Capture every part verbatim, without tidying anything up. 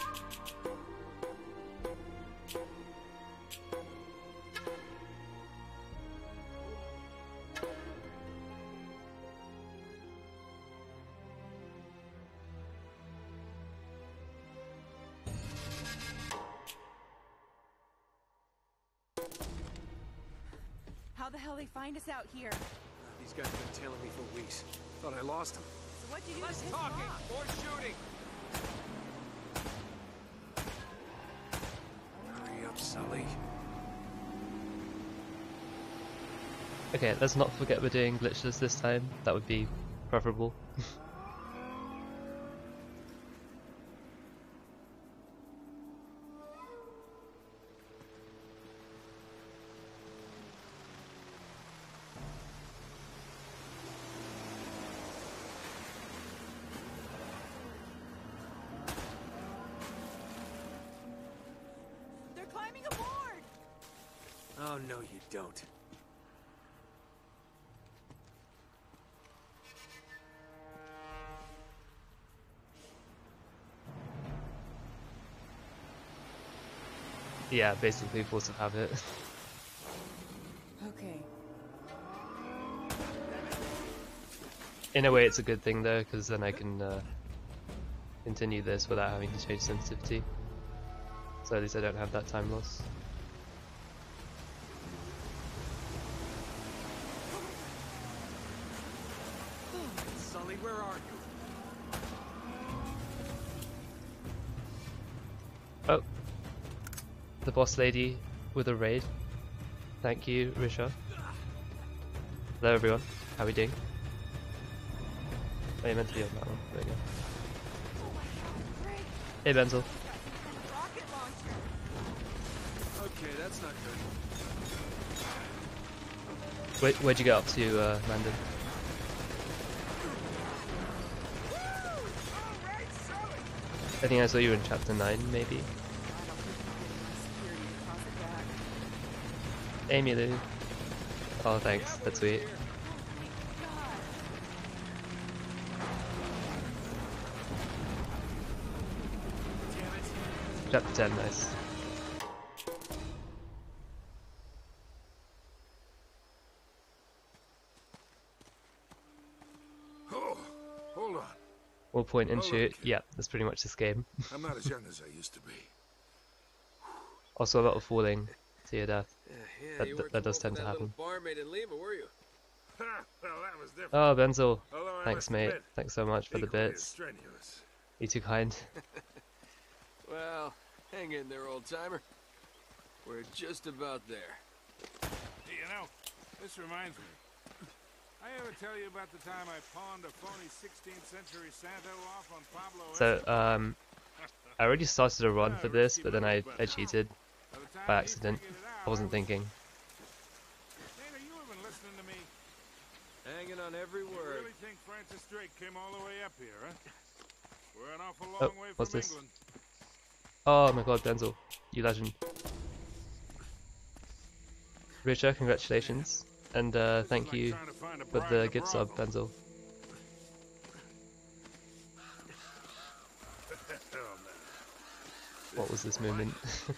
How the hell they find us out here? These guys have been tailing me for weeks. Thought I lost them. So what'd you do? Less to piss talking, them off? more shooting. Hurry up, Sully. Okay, let's not forget we're doing glitchless this time. That would be preferable. They're climbing aboard! Oh, no, you don't. Yeah, basically force of habit. Okay. In a way it's a good thing though, because then I can uh, continue this without having to change sensitivity. So at least I don't have that time loss. Sully, where are you? Oh, the boss lady with a raid. Thank you, Risha. Hello everyone, how are we doing? Oh, you meant to be on that one. There we go. Hey Benzel. Rocket launcher! Okay, that's not good. Where, where'd you get up to, uh, Landon? I think I saw you in chapter nine, maybe. Amy Lou. Oh, thanks. That's sweet. Chapter ten, nice. Oh, hold on. We'll point and Hold on, shoot. kid. Yeah, that's pretty much this game. I'm not as young as I used to be. Also a lot of falling to your death. Yeah, yeah, That- you that- weren't that does too old tend for to that happen. little barmaid in Lima, were you? Ha, well, that was different. Oh, Benzel. Although I Thanks, must mate. admit, Thanks so much for the equally as bits. strenuous. You too kind. Well, hang in there, old timer. We're just about there. Hey, you know, this reminds me. I ever tell you about the time I pawned a phony sixteenth century Santo off on Pablo So, Escobar? um, I already started a run for this, but then I, I cheated By the time by he accident. figured it out, I wasn't was- thinking. Nate, are you even listening to me? Hanging on every You word. really think Francis Drake came all the way up here, huh? We're an awful long Oh, way what's from this? England. Oh my god, Benzel. You legend. Richard, congratulations. And uh, This is thank like you trying to find a for bride the in a gift sub, brothel. Benzel. Oh, man. What was this movement?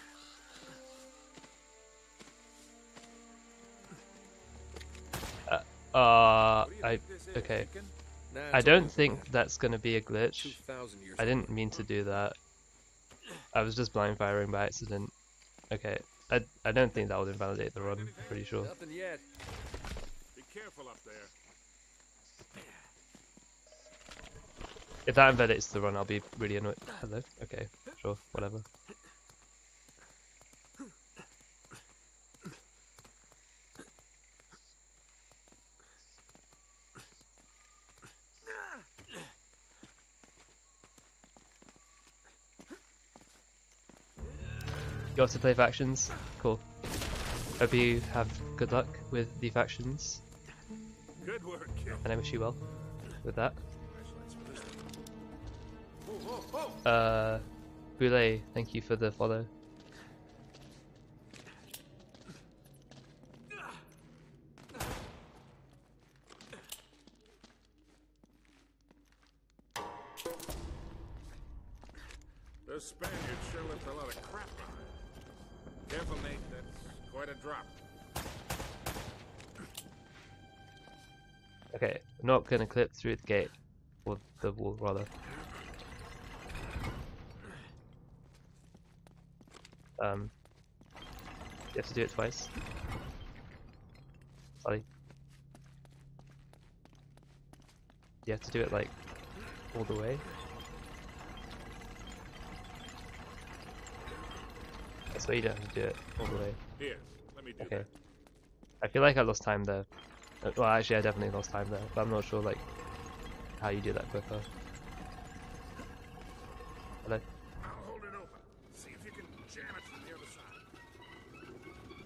uh, uh, What do you I, think this is, okay. Deacon? Nah, I it's only don't a think plan. that's gonna be a glitch. two thousand years I didn't old. mean to do that. I was just blind firing by accident. Okay, I I don't think that would invalidate the run. I'm pretty sure. Nothing yet. Be careful up there. If that invalidates the run, I'll be really annoyed. Hello. Okay, sure, whatever. You got to play factions? Cool. Hope you have good luck with the factions, Good work, kid. and I wish you well with that. Whoa, whoa, whoa. Uh, Boulay, thank you for the follow. Those Spaniards sure left a lot of crap behind. Careful, Nate. That's quite a drop. Okay, I'm not gonna clip through the gate. Or the wall, rather. Um, you have to do it twice. Sorry. You have to do it like all the way. That's why you don't have to do it all the way. Here, let me do Okay. that. I feel like I lost time there. Uh, Well, actually, I definitely lost time there, but I'm not sure like how you do that quicker. Hello. I'll hold it open. See if you can jam it from the other side.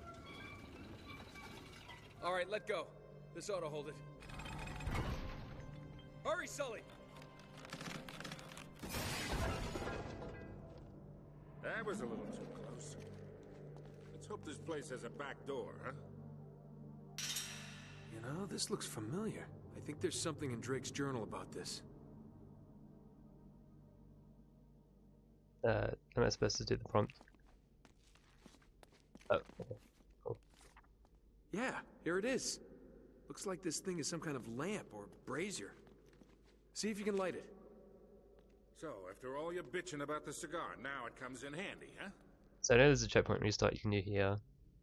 All right, let go. This ought to hold it. Hurry, Sully! That was a little too close. Let's hope this place has a back door, huh? You know, this looks familiar. I think there's something in Drake's journal about this. Uh, am I supposed to do the prompt? Oh, okay. Cool. Yeah, here it is. Looks like this thing is some kind of lamp or brazier. See if you can light it. So, after all your bitching about the cigar, now it comes in handy, huh? So I know there's a checkpoint restart you can do here.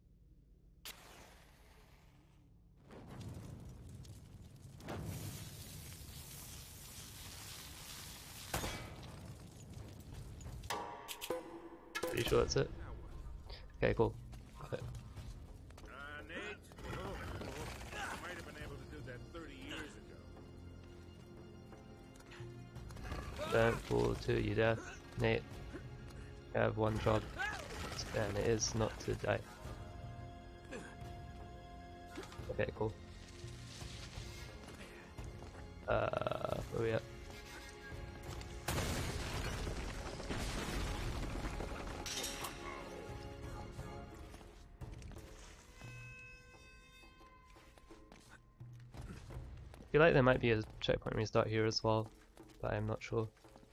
Pretty sure that's it. Okay, cool. Got it. Uh, Nate? I might have been able to do that thirty years ago. Don't fall to your death, Nate. You have one job, and it is not to die. Okay, cool. Uh, where are we at? I feel like there might be a checkpoint restart here as well, but I'm not sure.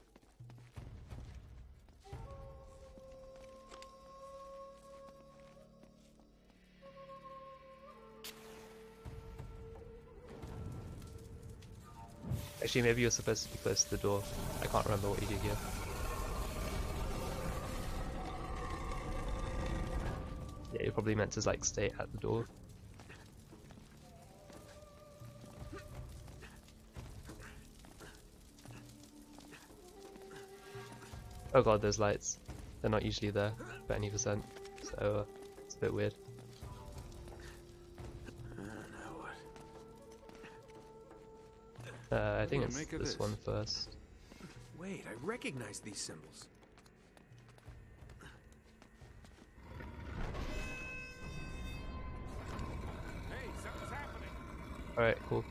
Actually, maybe you're supposed to be close to the door. I can't remember what you do here. Yeah, you're probably meant to like stay at the door. Oh god, those lights. They're not usually there for any percent, so uh, it's a bit weird. Uh, now what? Uh, I think What do you it's make of this this? one first. Wait, I recognize these symbols. Hey, something's happening. Alright, cool.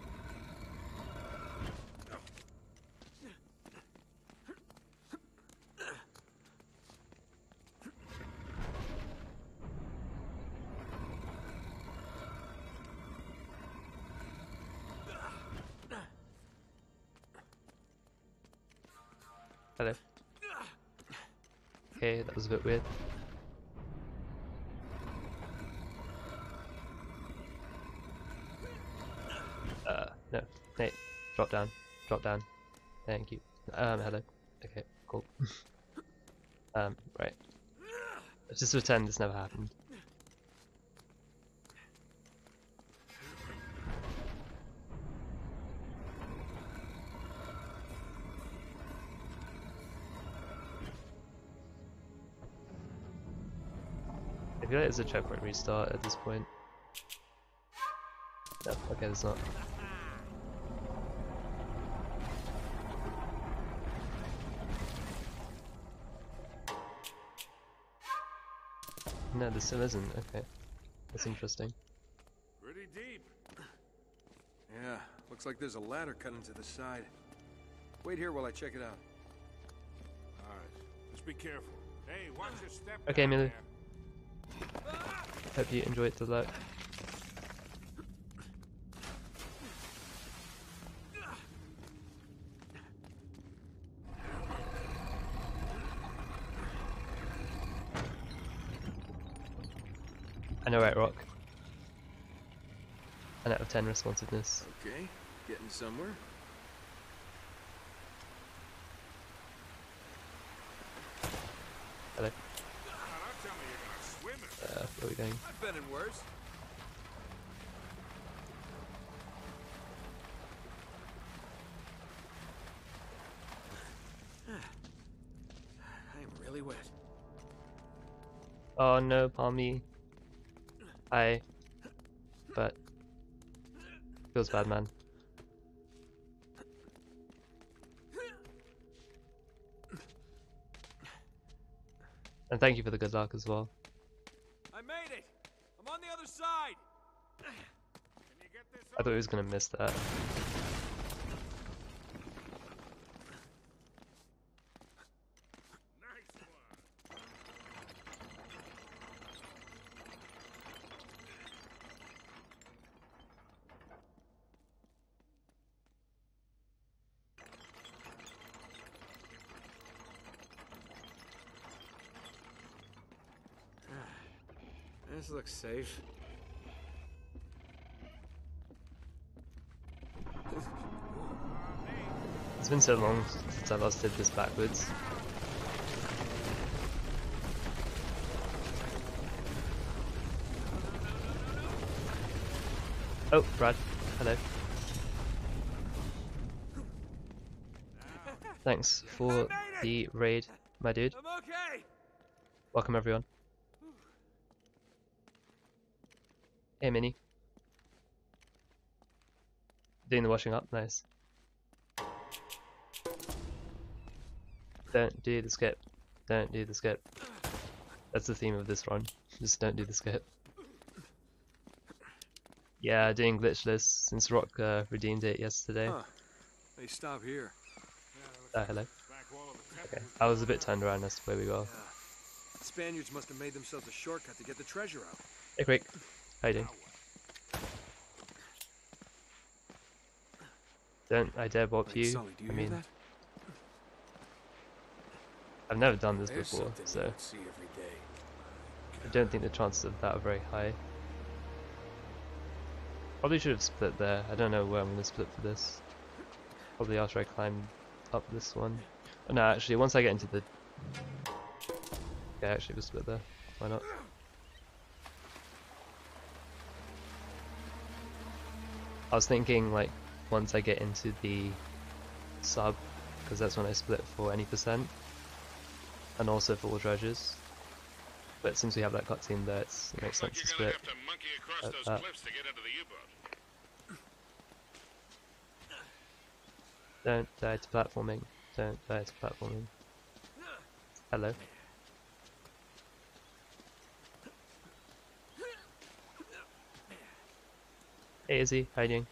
Hello. Okay, that was a bit weird. Uh, no. Nate, drop down. Drop down. Thank you. Um, hello. Okay, cool. um, right. Let's just pretend this never happened. I feel like there's a checkpoint restart at this point. No, okay, there's not. No, there still isn't. Okay, that's interesting. Pretty deep. Yeah, looks like there's a ladder cut into the side. Wait here while I check it out. All right, just be careful. Hey, watch your step. Okay, down Millie. there. Hope you enjoyed the luck. know, right, Rock? An out of ten responsiveness. Okay, getting somewhere. Hello. Now, don't tell me you're gonna swim in it. Uh, where are we going? I've been in worse. I'm really wet. Oh no, Palmy. Hi. But feels bad, man. And thank you for the good luck as well. I made it. I'm on the other side. Can you get this I thought he was gonna miss that. Nice one. This looks safe. It's been so long since I last did this backwards. Oh, Brad. Hello. Thanks for the raid, my dude. I'm okay. Welcome everyone. Hey Minnie. Doing the washing up, nice. Don't do the skip. Don't do the skip. That's the theme of this run. Just don't do the skip. Yeah, doing glitchless since Rock uh, redeemed it yesterday. Huh. They stop here. Uh, hello. Back wall of the temple. Okay, I was a bit turned around as to where we go. Yeah. The Spaniards must have made themselves a shortcut to get the treasure out. Hey Crick, how you doing? Don't I dare bop Wait, you. Sully, do you I hear mean, that? I've never done this There's before, something you so don't see every day. I don't think the chances of that are very high. Probably should have split there. I don't know where I'm going to split for this. Probably after I climb up this one. Oh, no, actually, once I get into the... Yeah, actually, we'll split there. Why not? I was thinking, like, once I get into the sub, because that's when I split for any percent, and also for all treasures. But since we have that cutscene there, it's, it makes Looks sense like to you're gonna split. have to monkey across at those that. cliffs to get into the U-boat. Don't die to platforming. Don't die to platforming. Hello. Hey Izzy, how you doing?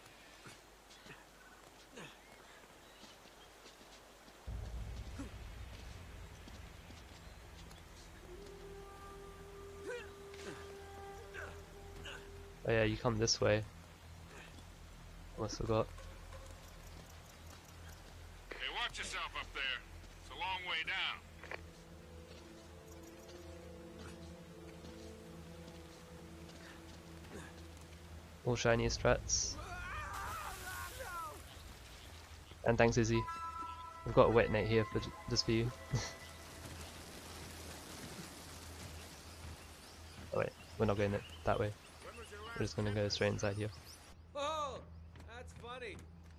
Oh yeah, you come this way. Almost forgot. Hey, watch yourself up there. It's a long way down. All shiny strats. And thanks Izzy. I've got a wet net here for j just for you. Oh wait, we're not going it that way. We're just gonna go straight inside here. Oh, that's funny.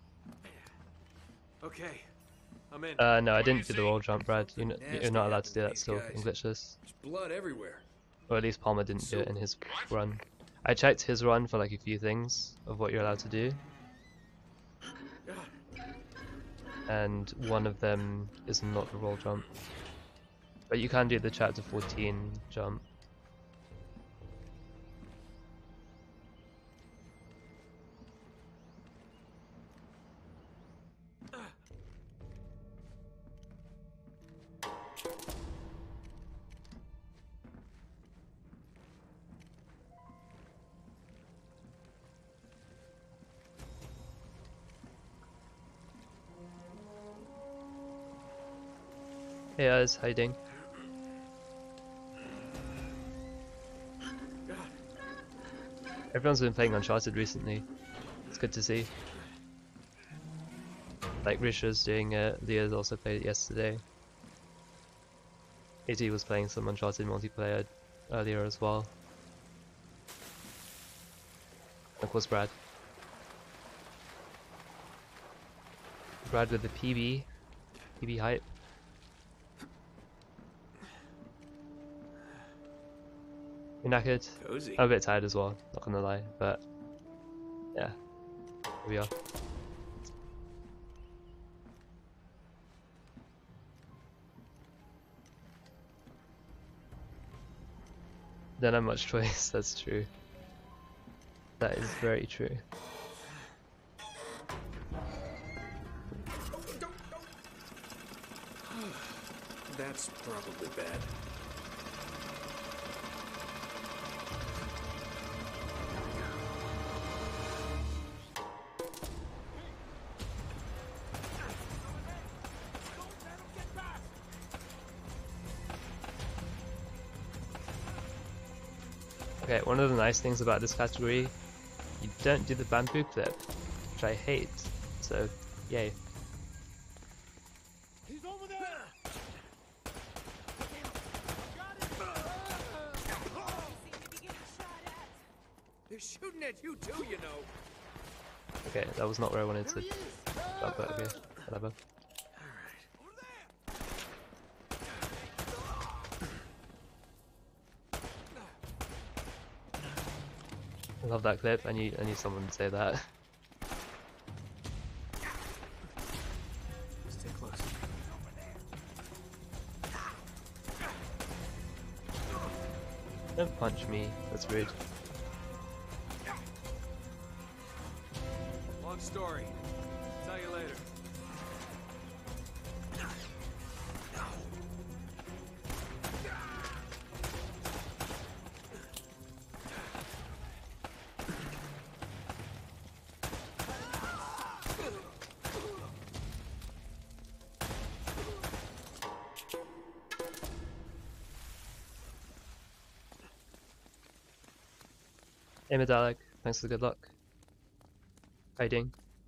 Okay, I'm in. Uh, no, I What do you didn't do the see? roll jump, Brad. You're not, you're not allowed to do that These still guys. in glitchless. There's blood everywhere. Or at least Palmer didn't do it in his What? run. I checked his run for like a few things of what you're allowed to do. And one of them is not the roll jump. But you can do the chapter fourteen jump. Hey guys, how you doing? Everyone's been playing Uncharted recently. It's good to see. Like Risha's doing it, Leah's also played it yesterday. AT was playing some Uncharted multiplayer earlier as well. Of course Brad. Brad with the P B. P B hype. You're knackered? Cozy. I'm a bit tired as well, not gonna lie, but yeah, here we are. Don't have much choice, that's true. That is very true. That's probably bad. Okay, one of the nice things about this category, you don't do the bamboo clip, which I hate, so yay. He's over there! They're shooting at you too, you know. Okay, that was not where I wanted to jump, but okay, whatever. I love that clip. I knew I knew someone would say that. Stay close. Don't punch me. That's rude. Long story. Tell you later. Hey Medallic, thanks for the good luck. How you doing?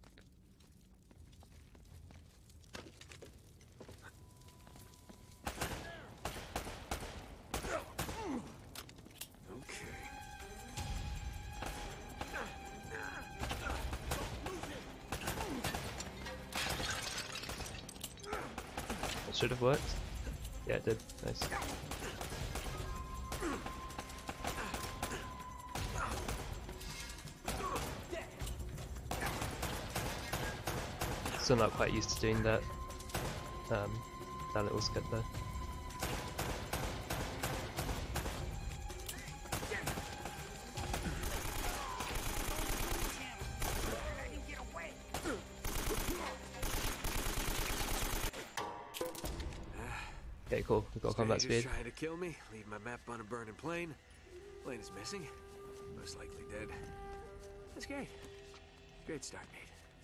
It should have worked. Yeah, it did. Nice. Still not quite used to doing that. Um, that little skip there. Okay, cool. We've got combat speed. Trying to kill me, leave my map on a burning plane. Plane is missing, most likely dead. That's great. Great start, mate.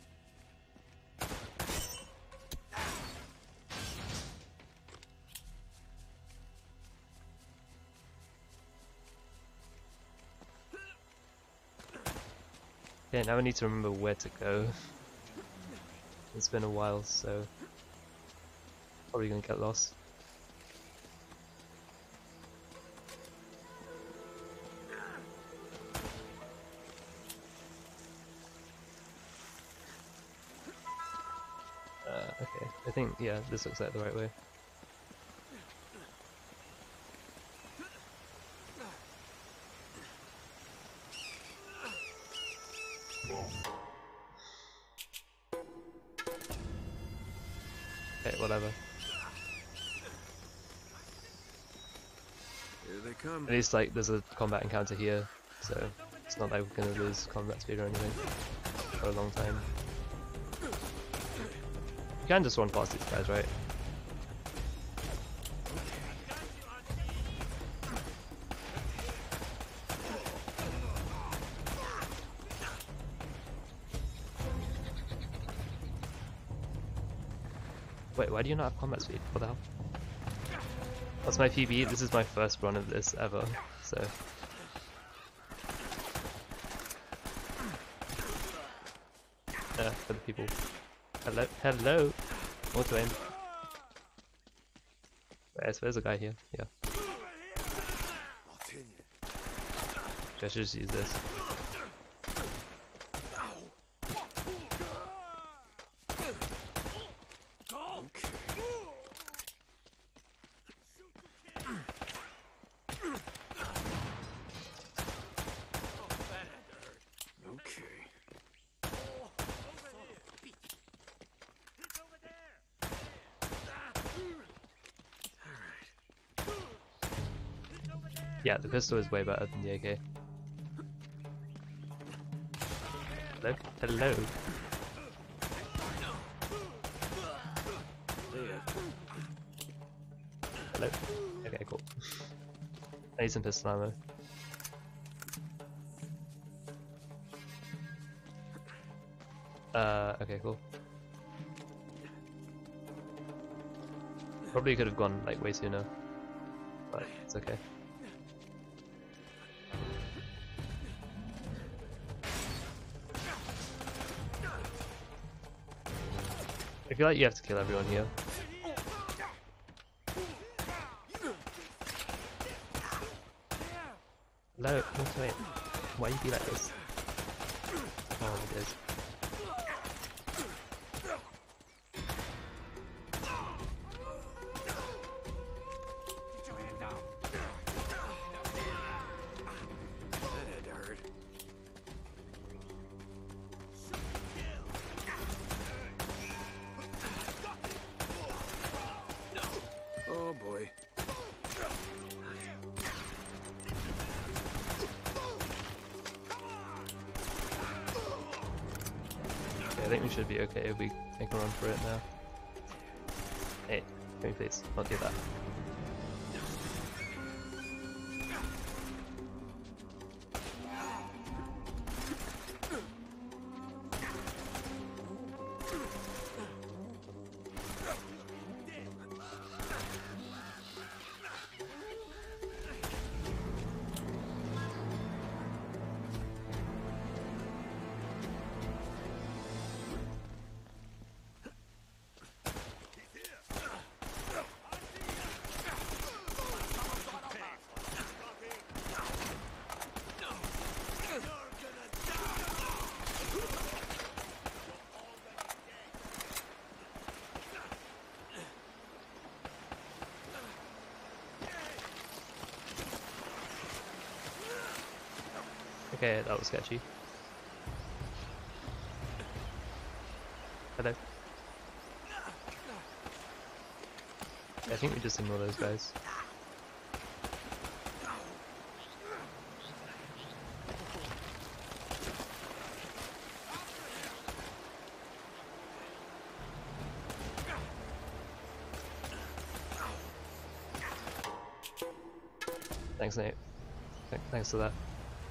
Yeah, now I need to remember where to go. It's been a while, so probably gonna get lost. Uh, okay, I think, yeah, this looks like the right way. Okay, whatever. Here they come. At least, like, there's a combat encounter here, so it's not like we're gonna lose combat speed or anything for a long time. You can just run past these guys, right? Wait, why do you not have combat speed? What the hell? That's my P B. This is my first run of this ever, so uh, for the people. Hello, hello. Auto aim. Where's where's a guy here? Yeah. I should just use this. Yeah, the pistol is way better than the A K. Hello? Hello? Hello? Okay, cool. I need some pistol ammo. Uh, okay, cool. Probably could have gone like way sooner, but it's okay. I feel like you have to kill everyone here. Hello, wait, wait. Why you be like this? Oh, it is. Oh boy. Okay, I think we should be okay if we take a run for it now. Hey, can we please not do that? Okay, that was sketchy. Hello. I think we just ignore those guys. Thanks, Nate. Th thanks for that.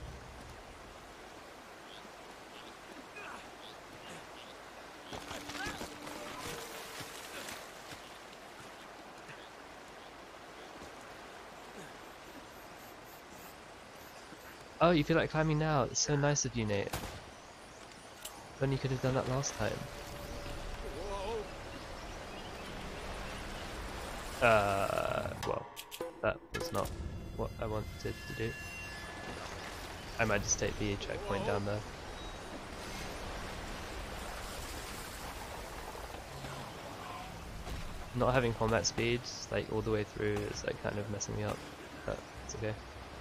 Oh, you feel like climbing now? It's so nice of you, Nate. When you could have done that last time. Uh, well, that was not what I wanted to do. I might just take the checkpoint down there. Not having combat speed, like all the way through, is like kind of messing me up, but it's okay.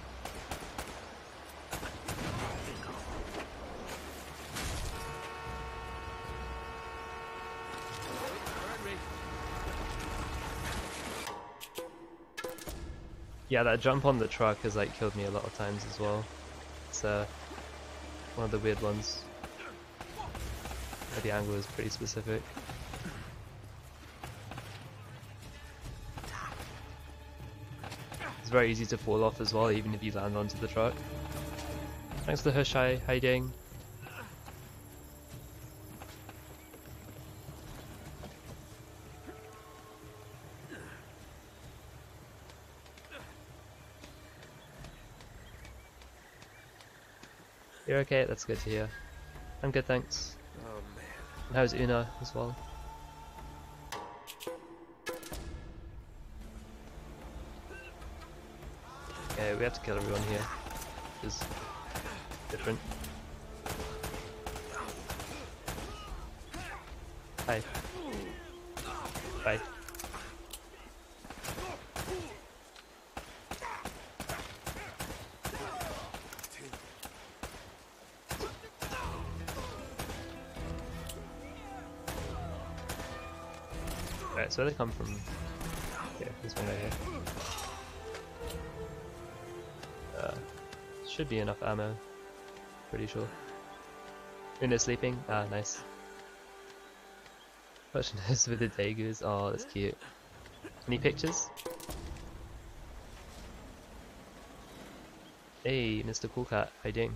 Yeah, that jump on the truck has like killed me a lot of times as well. It's uh, one of the weird ones. Where the angle is pretty specific. It's very easy to fall off as well, even if you land onto the truck. Thanks to Hershai, how you doing? You're okay, that's good to hear. I'm good, thanks. Oh man. And how's Una as well? Okay, we have to kill everyone here. It's different. Hi. Bye. Alright, so where they come from? Yeah, this one right here. Uh, should be enough ammo. Pretty sure. Una's sleeping? Ah, nice. Watching this with the Dagoos. Oh, that's cute. Any pictures? Hey, Mister Cool Cat, how you doing?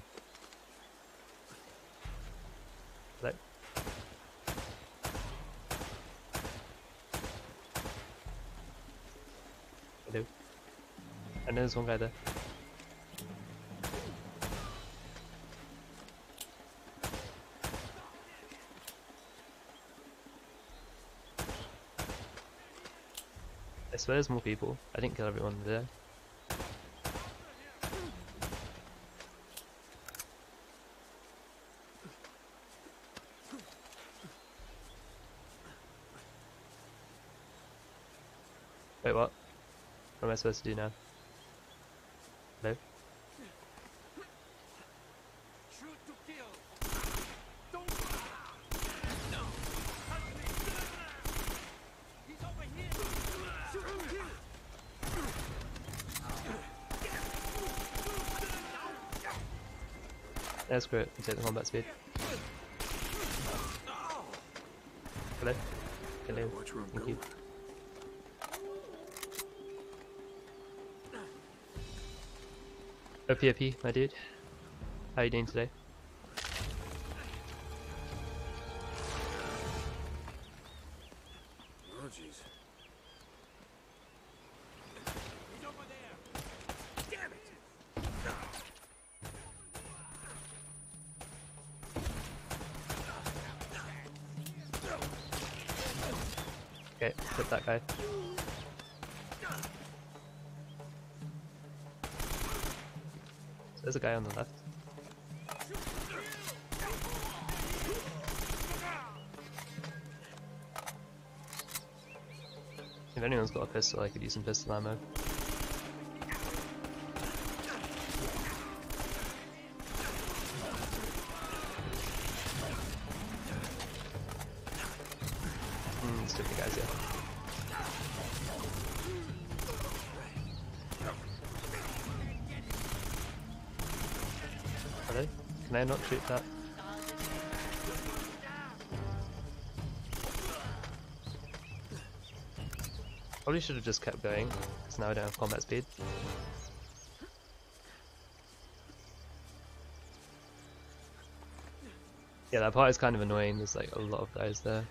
Hello? Hello? I know there's one guy there. I swear there's more people. I didn't kill everyone there. Wait, what? What am I supposed to do now? Hello? Shoot to kill. Don't. No. He's over here. Shoot to kill. That's great. You take the combat speed. Hello? Hello. Watch where I'm Thank going. you. O P O P, my dude. How you doing today? Oh jeez. He's over there. Damn it. Okay, hit that guy. There's a guy on the left. If anyone's got a pistol, I could use some pistol ammo. Hmm, there's different guys here. Hello? Can I not shoot that? Probably should have just kept going, because now I don't have combat speed. Yeah, that part is kind of annoying, there's like a lot of guys there.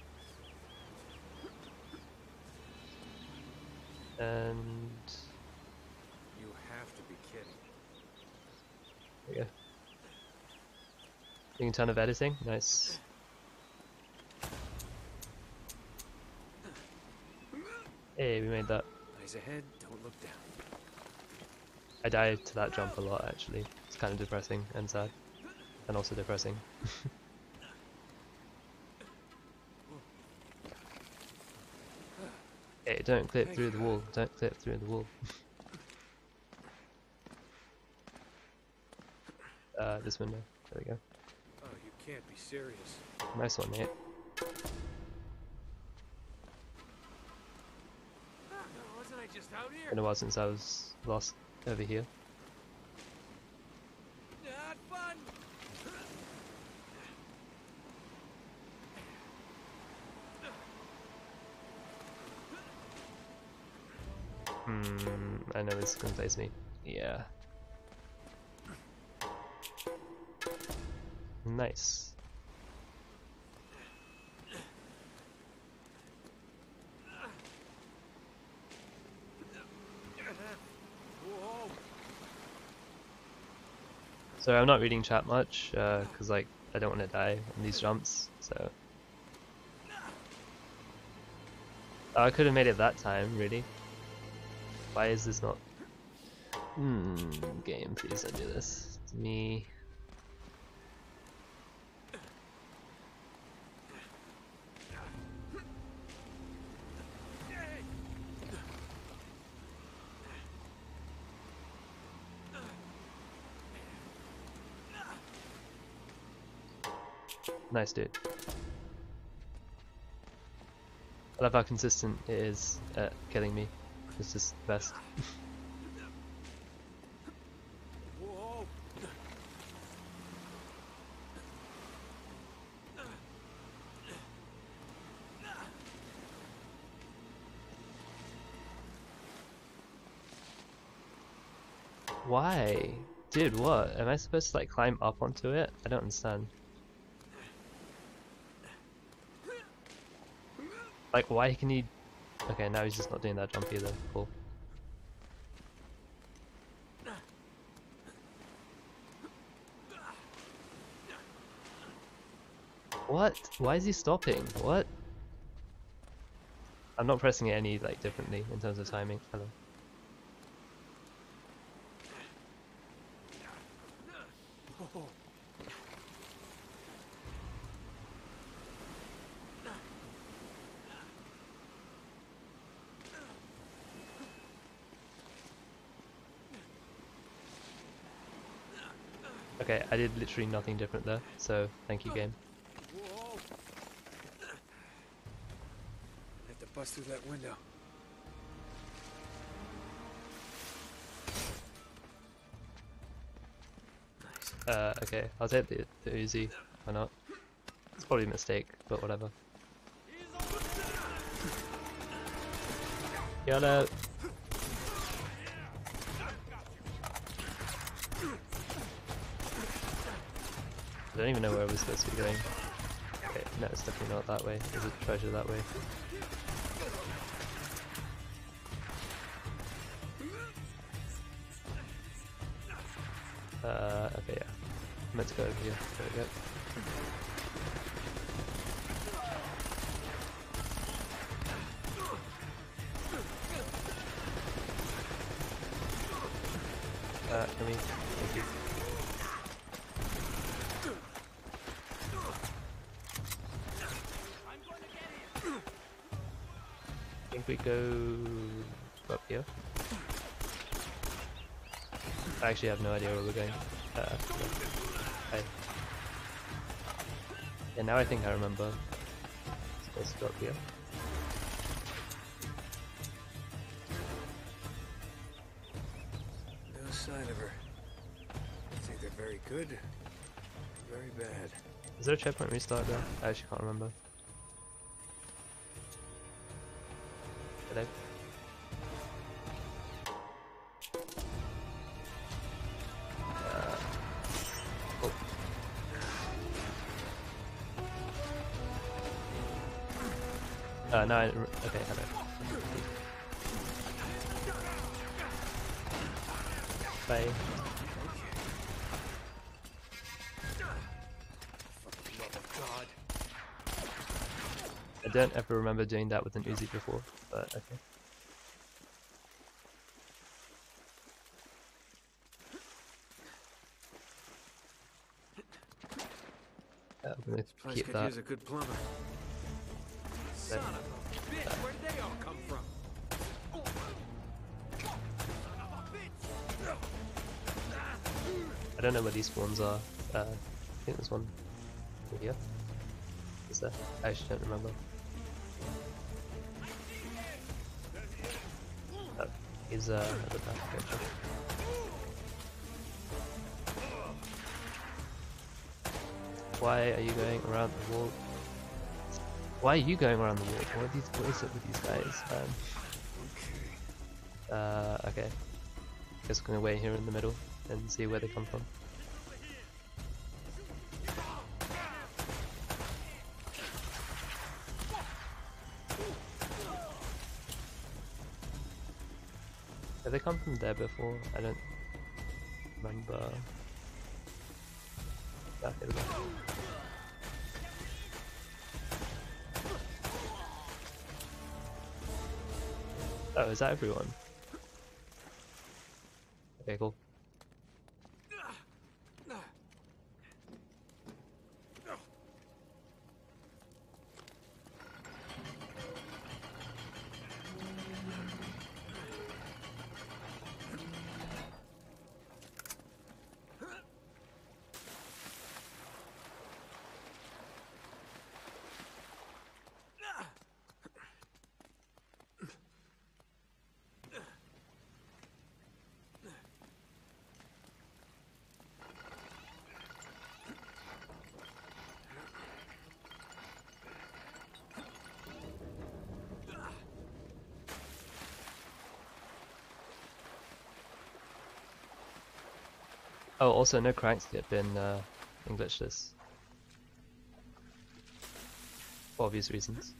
And... You have to be kidding. there you go. Doing a ton of editing, nice. Hey, we made that. Eyes ahead, don't look down. I died to that jump a lot actually. It's kind of depressing and sad. And also depressing. Hey, don't clip through the wall. Don't clip through the wall. uh, this window. There we go. Oh, you can't be serious. Nice one, mate. Wasn't I just out here? Been a while since I was lost over here. Not fun. Hmm, I know this is gonna face me. Yeah. Nice. Whoa. So I'm not reading chat much, uh, cause like I don't want to die on these jumps. So Oh, I could have made it that time, really. Why is this not? Hmm, game, please don't do this to me. Nice, dude. I love how consistent it is at killing me. It's just the best. Whoa. Why? Dude, what? Am I supposed to like climb up onto it? I don't understand. Like, why can he... Okay, now he's just not doing that jump either. Cool. What? Why is he stopping? What? I'm not pressing it any, like, differently in terms of timing. Hello. Okay, I did literally nothing different there, so thank you, game. Whoa. I have to bust through that window. Nice. Uh, okay, I'll take the, the Uzi. Why not? It's probably a mistake, but whatever. YOLO! I don't even know where we're supposed to be going. Okay, no, it's definitely not that way. There's a treasure that way. Uh, okay, yeah. I'm meant to go over here. There we go. Uh, can we? Thank you. I think we go up here. I actually have no idea where we're going. Uh, yeah. Hi. Yeah, now I think I remember. Supposed to go up here. No sign of her. It's either very good or very bad. Is there a checkpoint restart there? I actually can't remember. Hello? Uh, oh. Uh, no, I, okay, hello. Bye. God. I don't ever remember doing that with an Uzi before, but okay. Uh, I'm gonna This place keep could that. use a good plumber. Son of a bitch, where did they all come from? I don't know where these spawns are. Uh, I think there's one over here. Is there? I actually don't remember. Oh, he's uh, at the back. Gotcha. Why are you going around the wall? Why are you going around the wall? What, are these, what is it with these guys? Um, uh, okay. Just gonna wait here in the middle and see where they come from. Have they come from there before? I don't remember. Ah, here we go. Oh, is that everyone? Okay, cool. Oh, also no cranks have been uh, Englishless. For obvious reasons.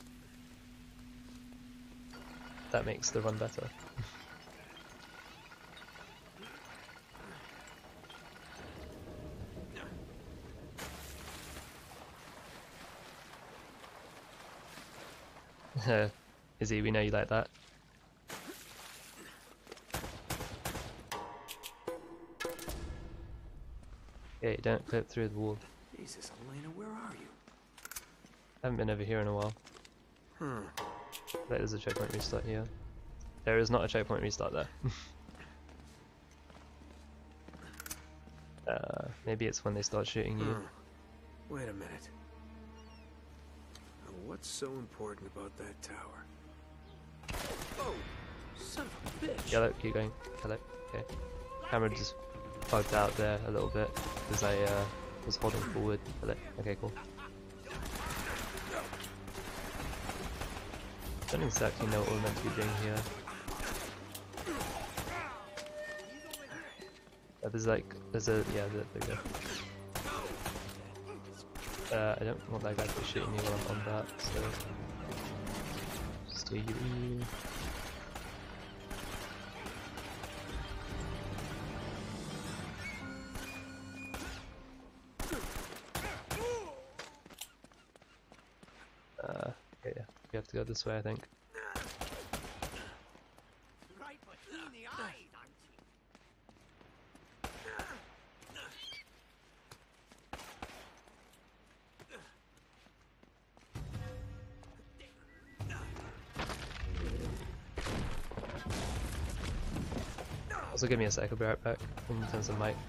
That makes the run better. Izzy, we know you like that. Okay, don't clip through the wall. Jesus, Elena, where are you? Haven't been over here in a while. Hmm. Like there's a checkpoint restart here. There is not a checkpoint restart there. uh, maybe it's when they start shooting you. Hmm. Wait a minute. Now, what's so important about that tower? Oh, son of a bitch! Yellow, keep going. Hello. Okay. Camera just bugged out there a little bit because I uh, was holding forward. Hello. Okay, cool. Don't exactly know what we're meant to be doing here. Uh, there's like, there's a, yeah, there, there we go. Uh, I don't want that guy to be shooting me while I'm on that, so just do you. Uh, okay, yeah, we have to go this way, I think. Right between the eyes, aren't you? Also, give me a sec, I'll be right back. In terms of mic.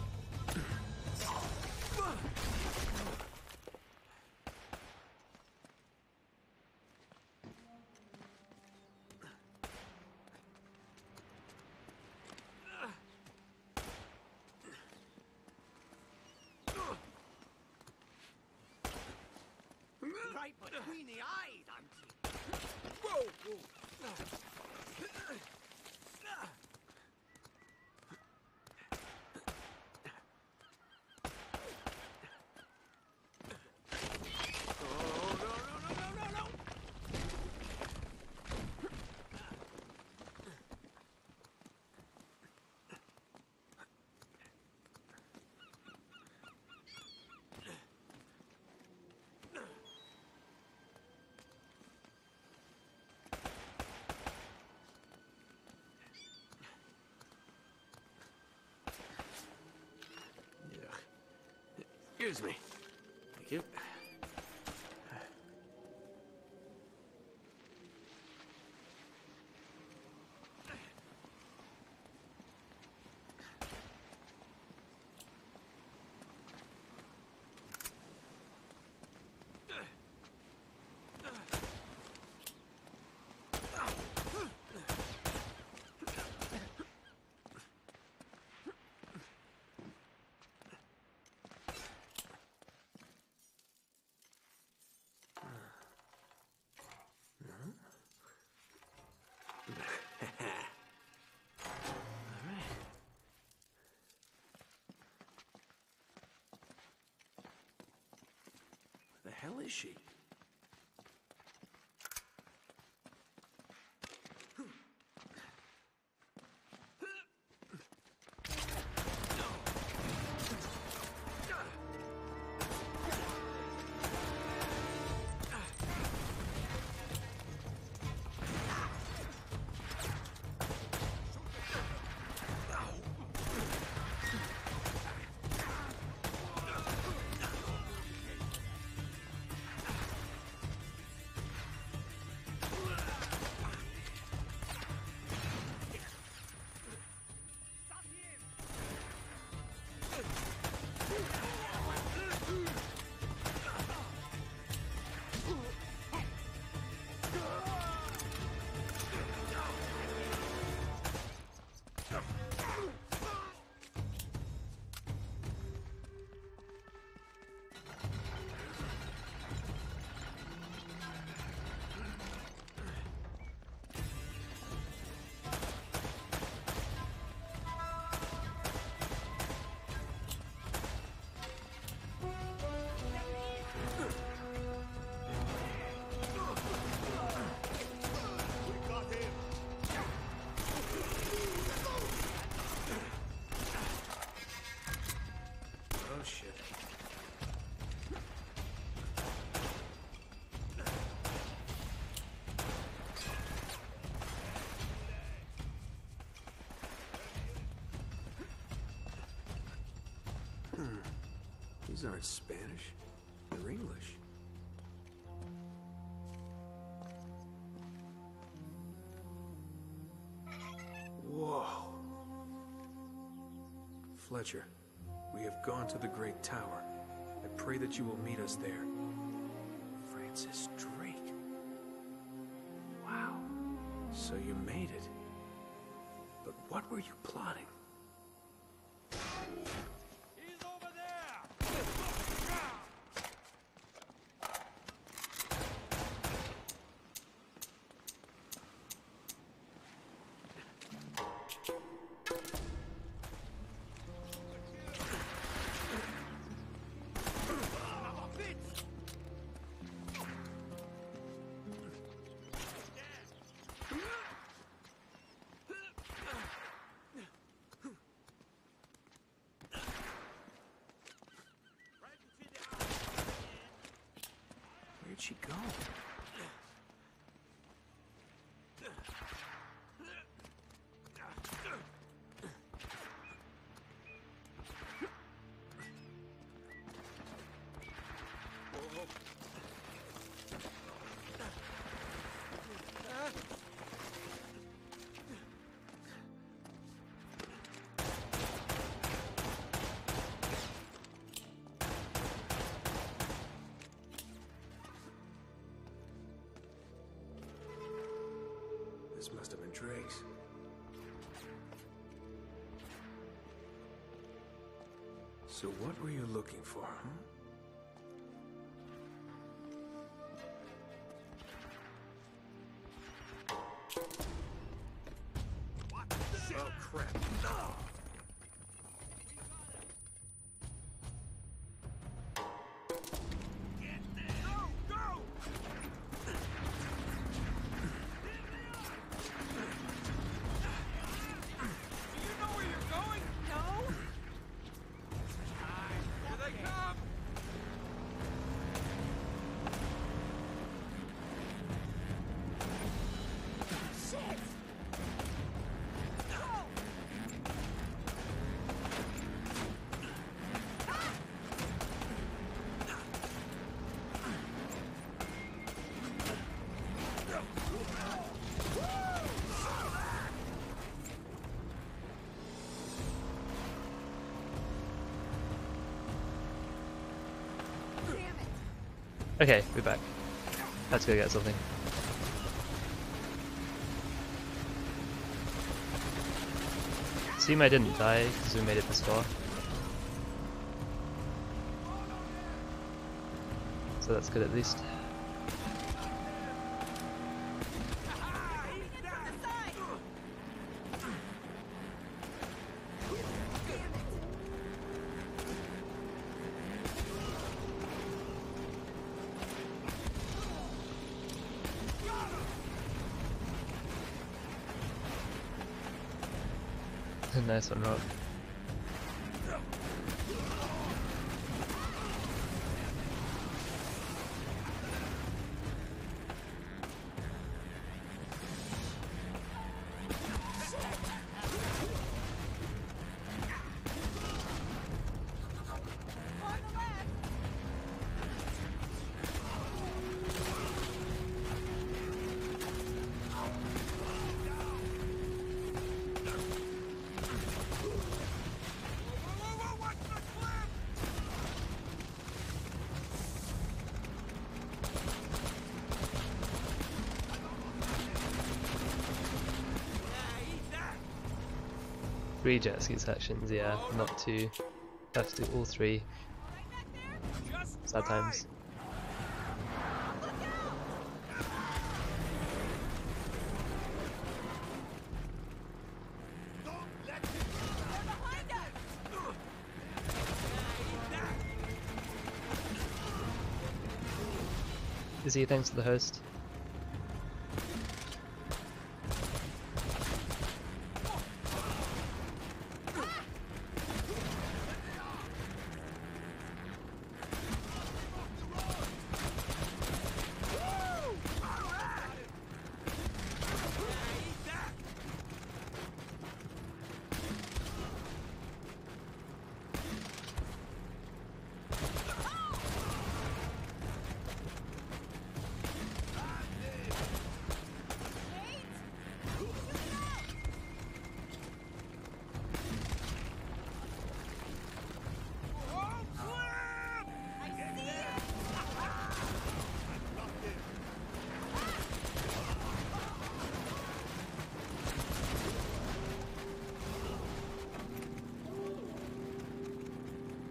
Right between the eyes, aren't you? Whoa! Whoa. Oh, no, no, no, no, no, no! Yeah. Excuse me. Thank you. The hell is she? These aren't Spanish. They're English. Whoa. Fletcher, we have gone to the Great Tower. I pray that you will meet us there. Francis Drake. Wow. So you made it. But what were you plotting? He's over there! Where'd she go? This must have been Drake's. So what were you looking for, huh? Oh, crap. No! Okay, we're back. Let's go get something. Assume I didn't die because we made it this far. So that's good at least. Nice one, Rock. Three jet ski sections, yeah, not two. Have to do all three. Sad times. Izzy, thanks to the host.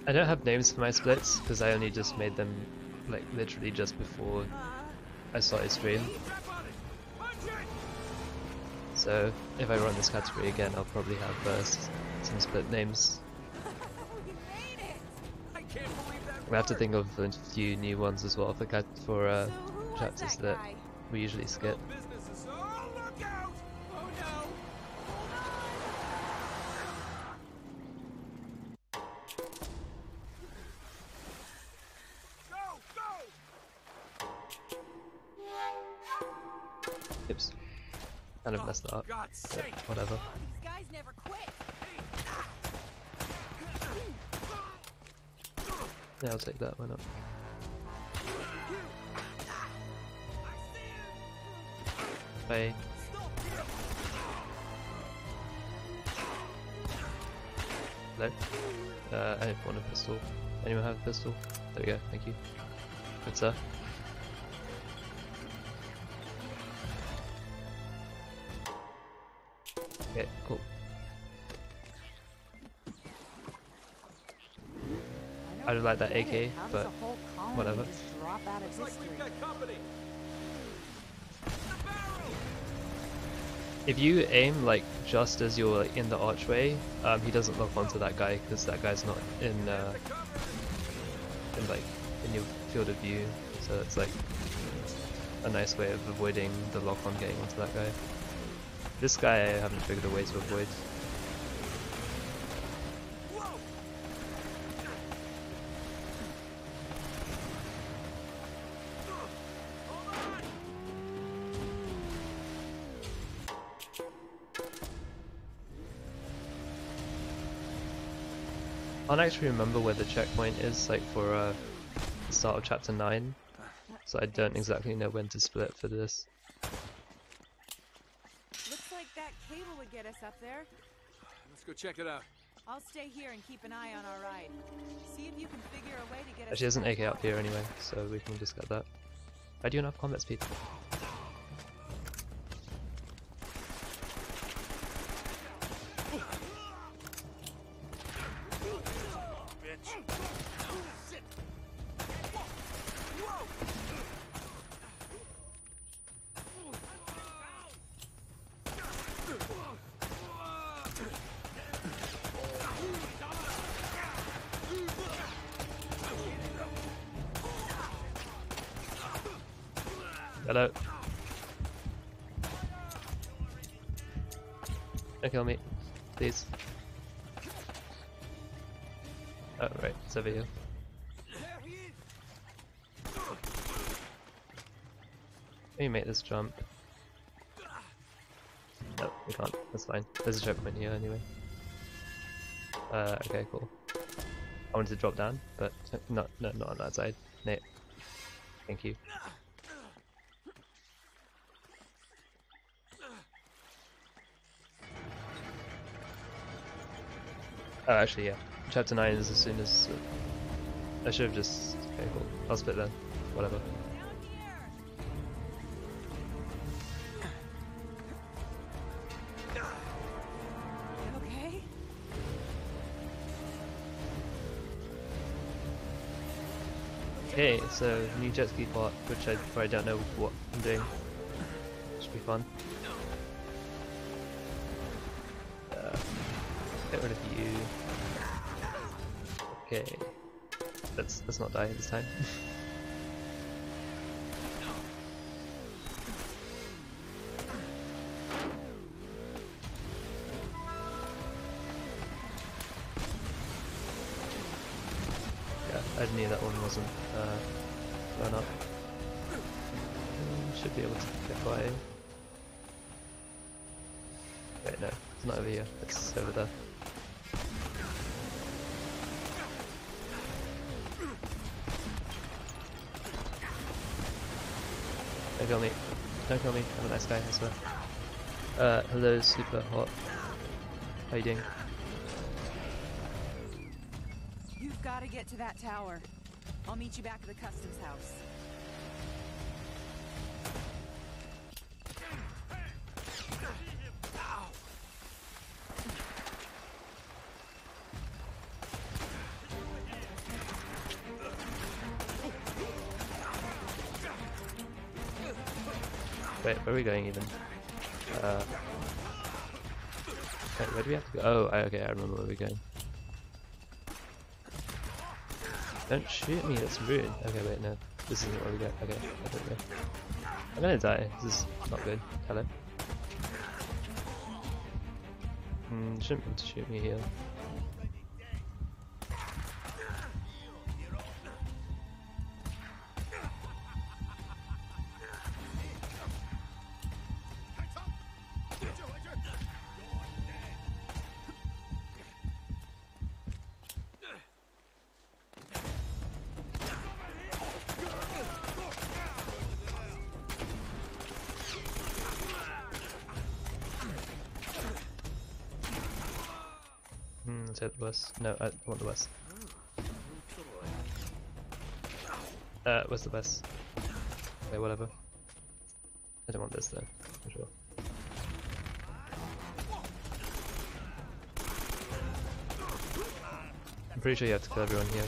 I don't have names for my splits because I only just made them like literally just before I started stream. So if I run this category again, I'll probably have first some split names. We made it! I can't believe that We have to think of a few new ones as well for cat for uh, So who was chapters that that guy? we usually skip. business is. Oh, look out! Oh no! Go, go! Oops, kind of messed that up. God's But sake! whatever. These guys never quit. Yeah, I'll take that. Why not? Bye. Hello? Uh, I want a pistol. Anyone have a pistol? There we go, thank you. Good sir. Okay, cool. I don't like that A K, but whatever. Looks like we've got company. If you aim like just as you're like in the archway, um, he doesn't lock onto that guy because that guy's not in uh, in like in your field of view. So it's like a nice way of avoiding the lock on getting onto that guy. This guy I haven't figured a way to avoid. I can't actually remember where the checkpoint is, like for uh, the start of chapter nine, so I don't exactly know when to split for this. Looks like that cable would get us up there. Let's go check it out. I'll stay here and keep an eye on our ride. See if you can figure a way to get us. Actually, there's an to A K that up here anyway, so we can just get that. I do enough combat speed. Hello. Don't kill me, please. Oh, right, it's over here. Let me make this jump. No, we can't. That's fine. There's a checkpoint here anyway. Uh, okay, cool. I wanted to drop down, but not, no, not on that side. Nate. Thank you. Oh, actually, yeah. Chapter nine is as soon as... Uh, I should have just... Okay, cool. I'll split then. Whatever. Down here. Okay. Okay, so new jet ski part, which I probably don't know what I'm doing. Should be fun. Uh, get rid of you. Okay. Let's let's not die this time. Yeah, I knew that one wasn't uh, blown up. Mm, should be able to get by. Wait, no, it's not over here. It's over there. Don't kill me. Don't kill me. I'm a nice guy, I swear. Uh, hello, super hot. How you doing? You've got to get to that tower. I'll meet you back at the customs house. Wait, where are we going even? Uh, wait, where do we have to go? Oh, I, okay, I remember where we're going. Don't shoot me, that's rude. Okay, wait, no. This isn't where we go. Okay, I don't know. I'm gonna die. This is not good. Hello? Hmm, shouldn't be able to shoot me here. Hmm, let's hit the bus. No, I want the bus. Uh, where's the bus? Okay, whatever. I don't want this though, for sure. I'm pretty sure you have to kill everyone here.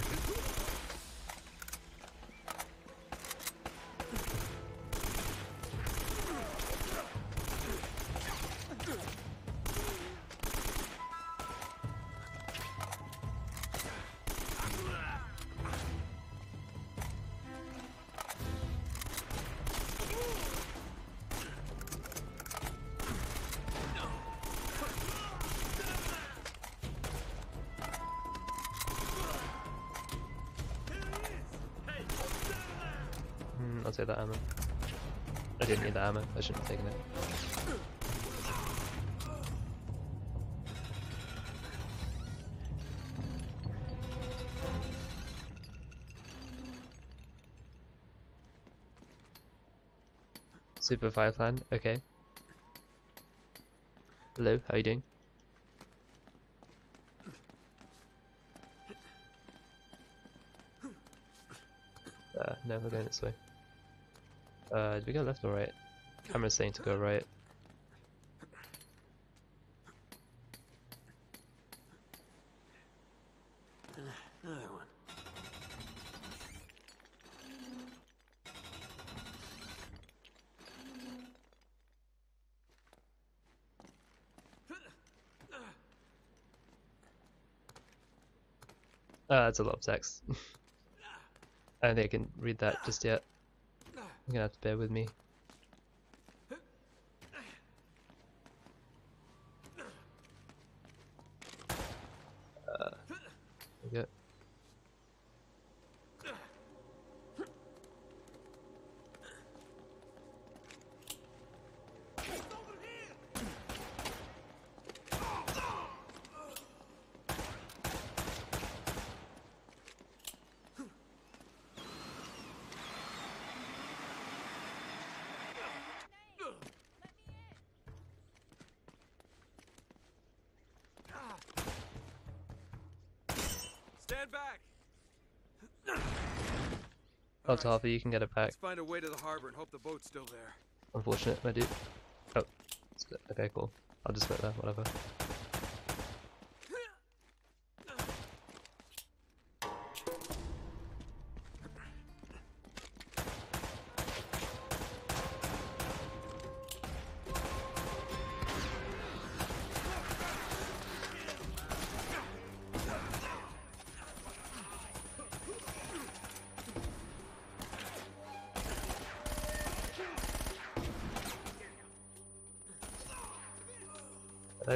Hmm, I'll take that ammo. I didn't need the ammo, I shouldn't have taken it. Super Firefly, okay. Hello, how are you doing? Uh, no, we're going this way. Uh, did we go left or right? Camera's saying to go right. Another one. Ah, that's a lot of text. I don't think I can read that just yet. You're gonna have to bear with me. Uh, there we go. Stand back! Oh, Tarthy, you can get it back. Let's find a way to the harbor and hope the boat's still there. Unfortunate, my dude. Oh, split. Okay, cool. I'll just split there, whatever. Hello.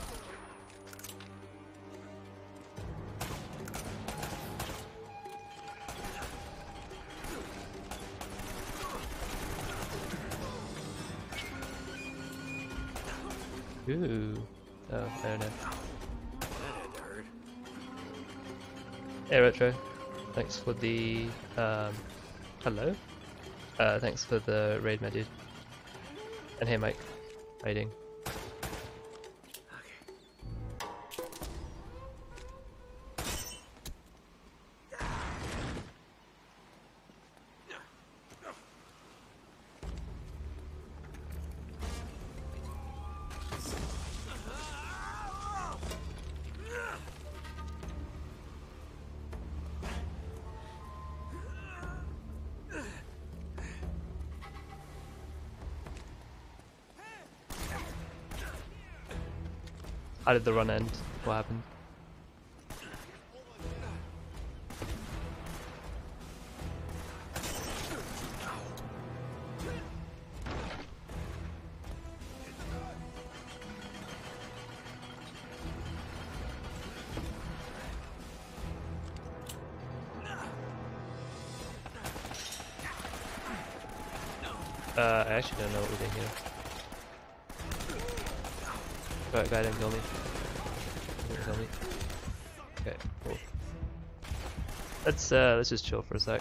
Ooh. Oh, I don't know. That had to hurt. Hey Retro, thanks for the um hello? Uh thanks for the raid, my dude. And hey Mike, how you doing? How did the run end? What happened? Uh, I actually don't know what we did here. Alright, guy didn't kill me. Didn't kill me. Okay, cool. Let's uh, let's just chill for a sec.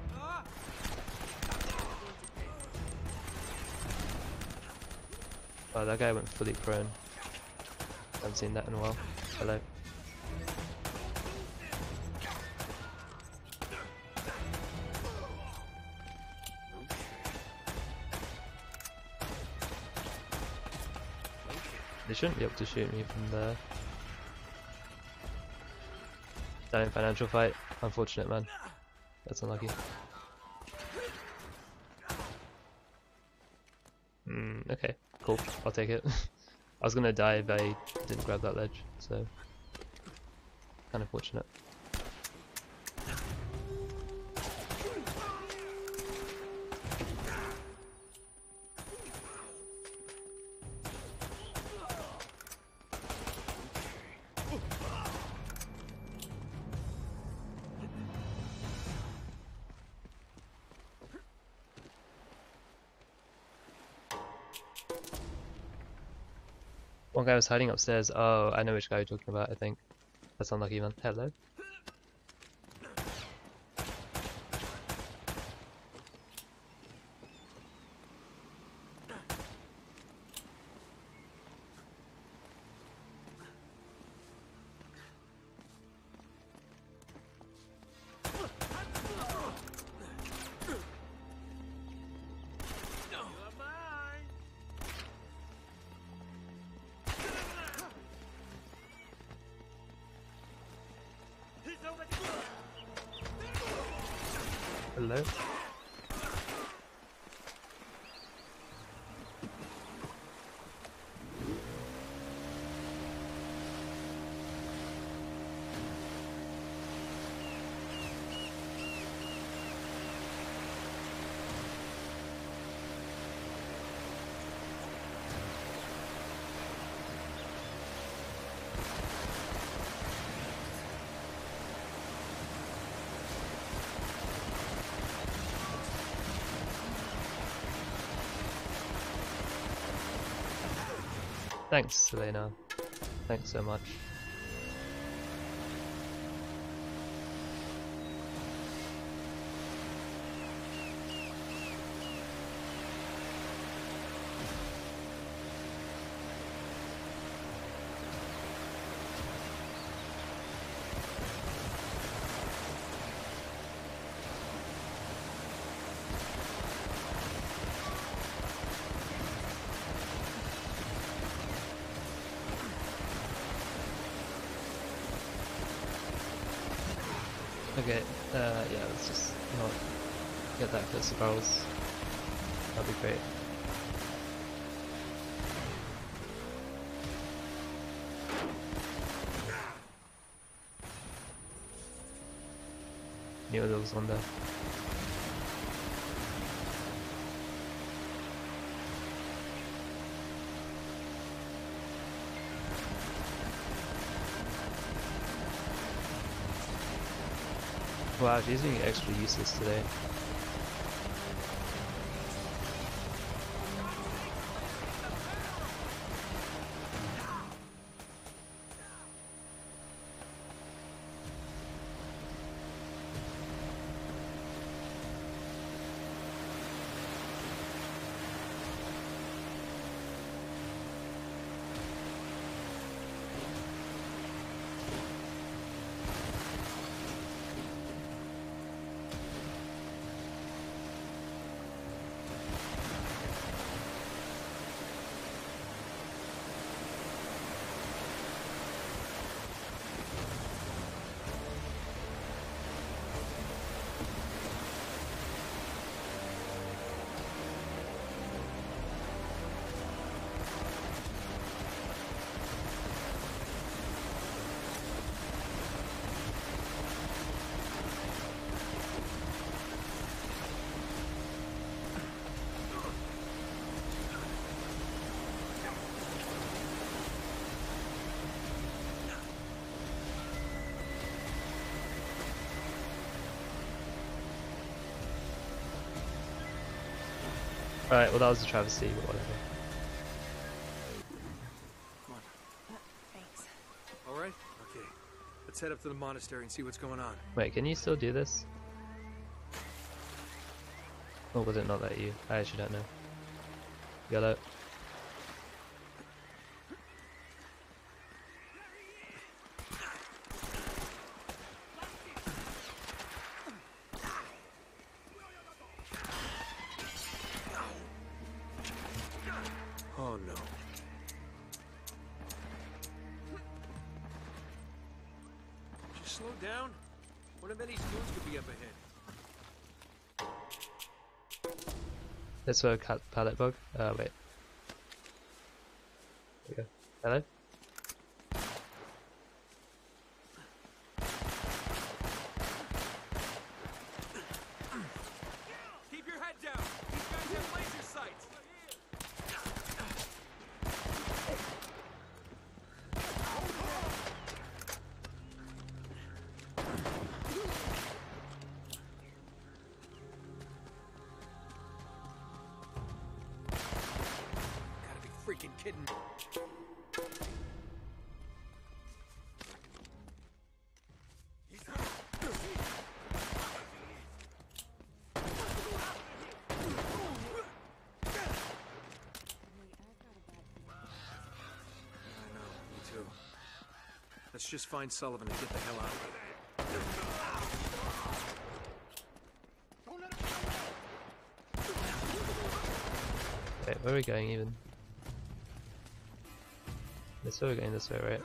Oh, that guy went fully prone. Haven't seen that in a while. Hello. They shouldn't be able to shoot me from there. Down in financial fight. Unfortunate, man. That's unlucky. Hmm, okay. Cool. I'll take it. I was gonna die if I didn't grab that ledge, so... kind of fortunate. One guy was hiding upstairs. Oh, I know which guy you're talking about, I think. That's unlucky, man. Hello. Hello. Thanks, Selena. Thanks so much. Okay, uh, yeah, let's just not get that close to barrels. That'd be great. Knew there was one there. Wow, she's being extra useless today. Alright, well that was a travesty, but whatever. Come on. Thanks. All right. Okay. Let's head up to the monastery and see what's going on. Wait, can you still do this? Or would it not let you? I actually don't know. Yellow. Oh no. Just slow down. One of many goons could be up ahead. Let's throw a cat pallet bug. Uh, wait. There we go. Hello? Keep your head down. These guys have laser sights. Gotta be freaking kidding me. I know, me too. Let's just find Sullivan and get the hell out of here. Wait, where are we going even? This way, we're going this way, right?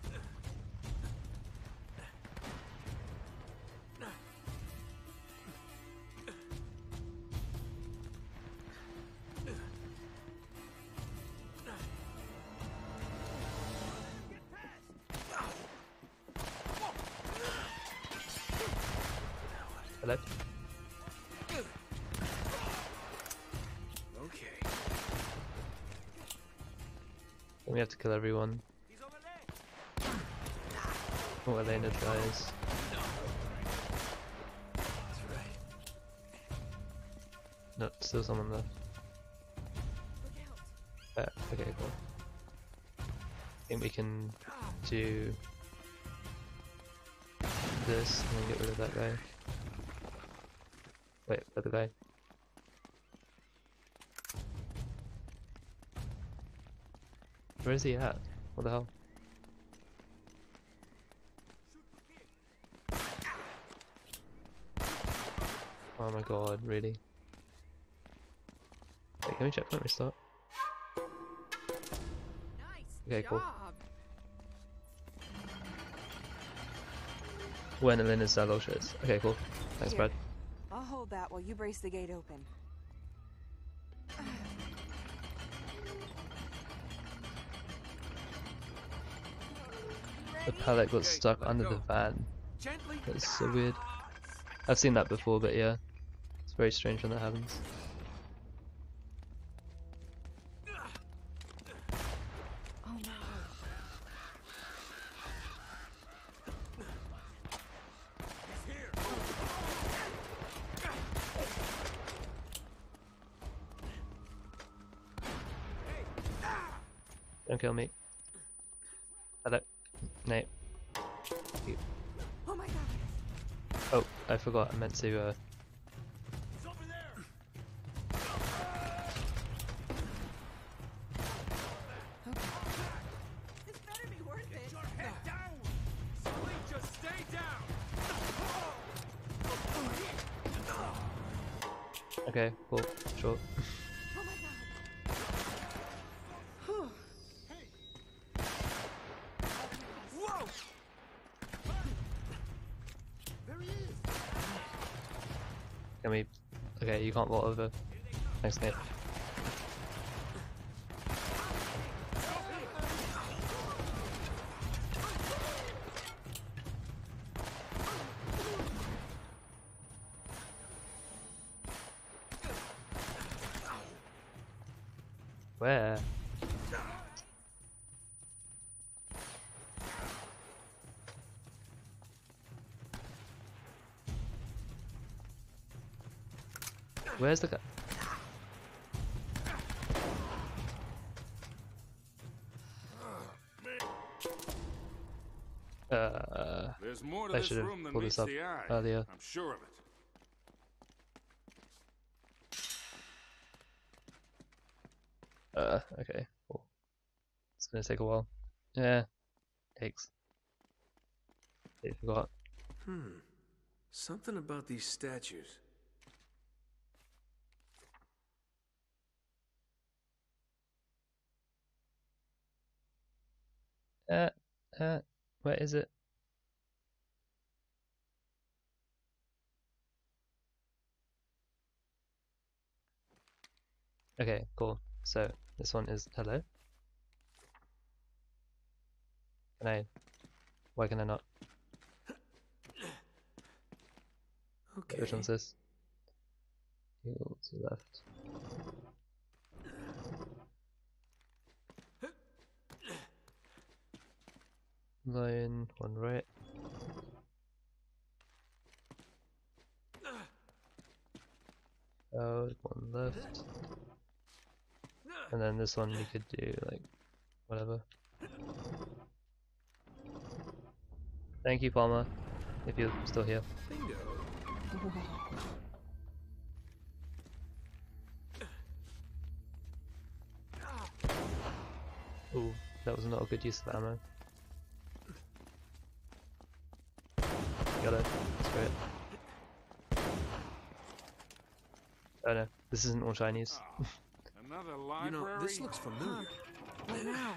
Hello? Okay. Then we have to kill everyone. Oh, Elena dies. That's right. No, still someone left. Uh, okay, cool. I think we can do this and then get rid of that guy. Wait, the other guy. Where is he at? What the hell? Oh my god, really? Wait, can we check point restart? Nice Okay, cool. job. When and then is that shits. Okay, cool. Thanks, Here. Brad. I'll hold that while you brace the gate open. The pallet got Okay, stuck let under go. the van. Gently. That's so weird. I've seen that before, but yeah. It's very strange when that happens. Oh no. Don't kill me. Hello. Nate. You- Oh my god. Oh, I forgot. I meant to, uh... This better be worth it. Head down. Sully, just stay down. Okay, cool. Sure. Oh my god. Whew. Whoa. There he is. Can we... Okay, you can't vault over. Thanks, Nate. Where? Where's the guy? Uh, There's more to I this should have room than pulled meets this up the eye. earlier. I'm sure of it. Uh, okay, cool. It's gonna take a while. Yeah, takes. I forgot. Hmm. Something about these statues. Uh, uh, where is it? Okay, cool. So this one is hello. Can I? Why can I not? Okay. Which one's this? Heal to left. Lion, one right. Oh, one left. And then this one you could do like whatever. Thank you, Palmer, if you're still here. Bingo. Ooh, that was not a good use of ammo. Got it. That's great. Oh no, this isn't all Chinese. Oh, another library. You know, this looks familiar. What now?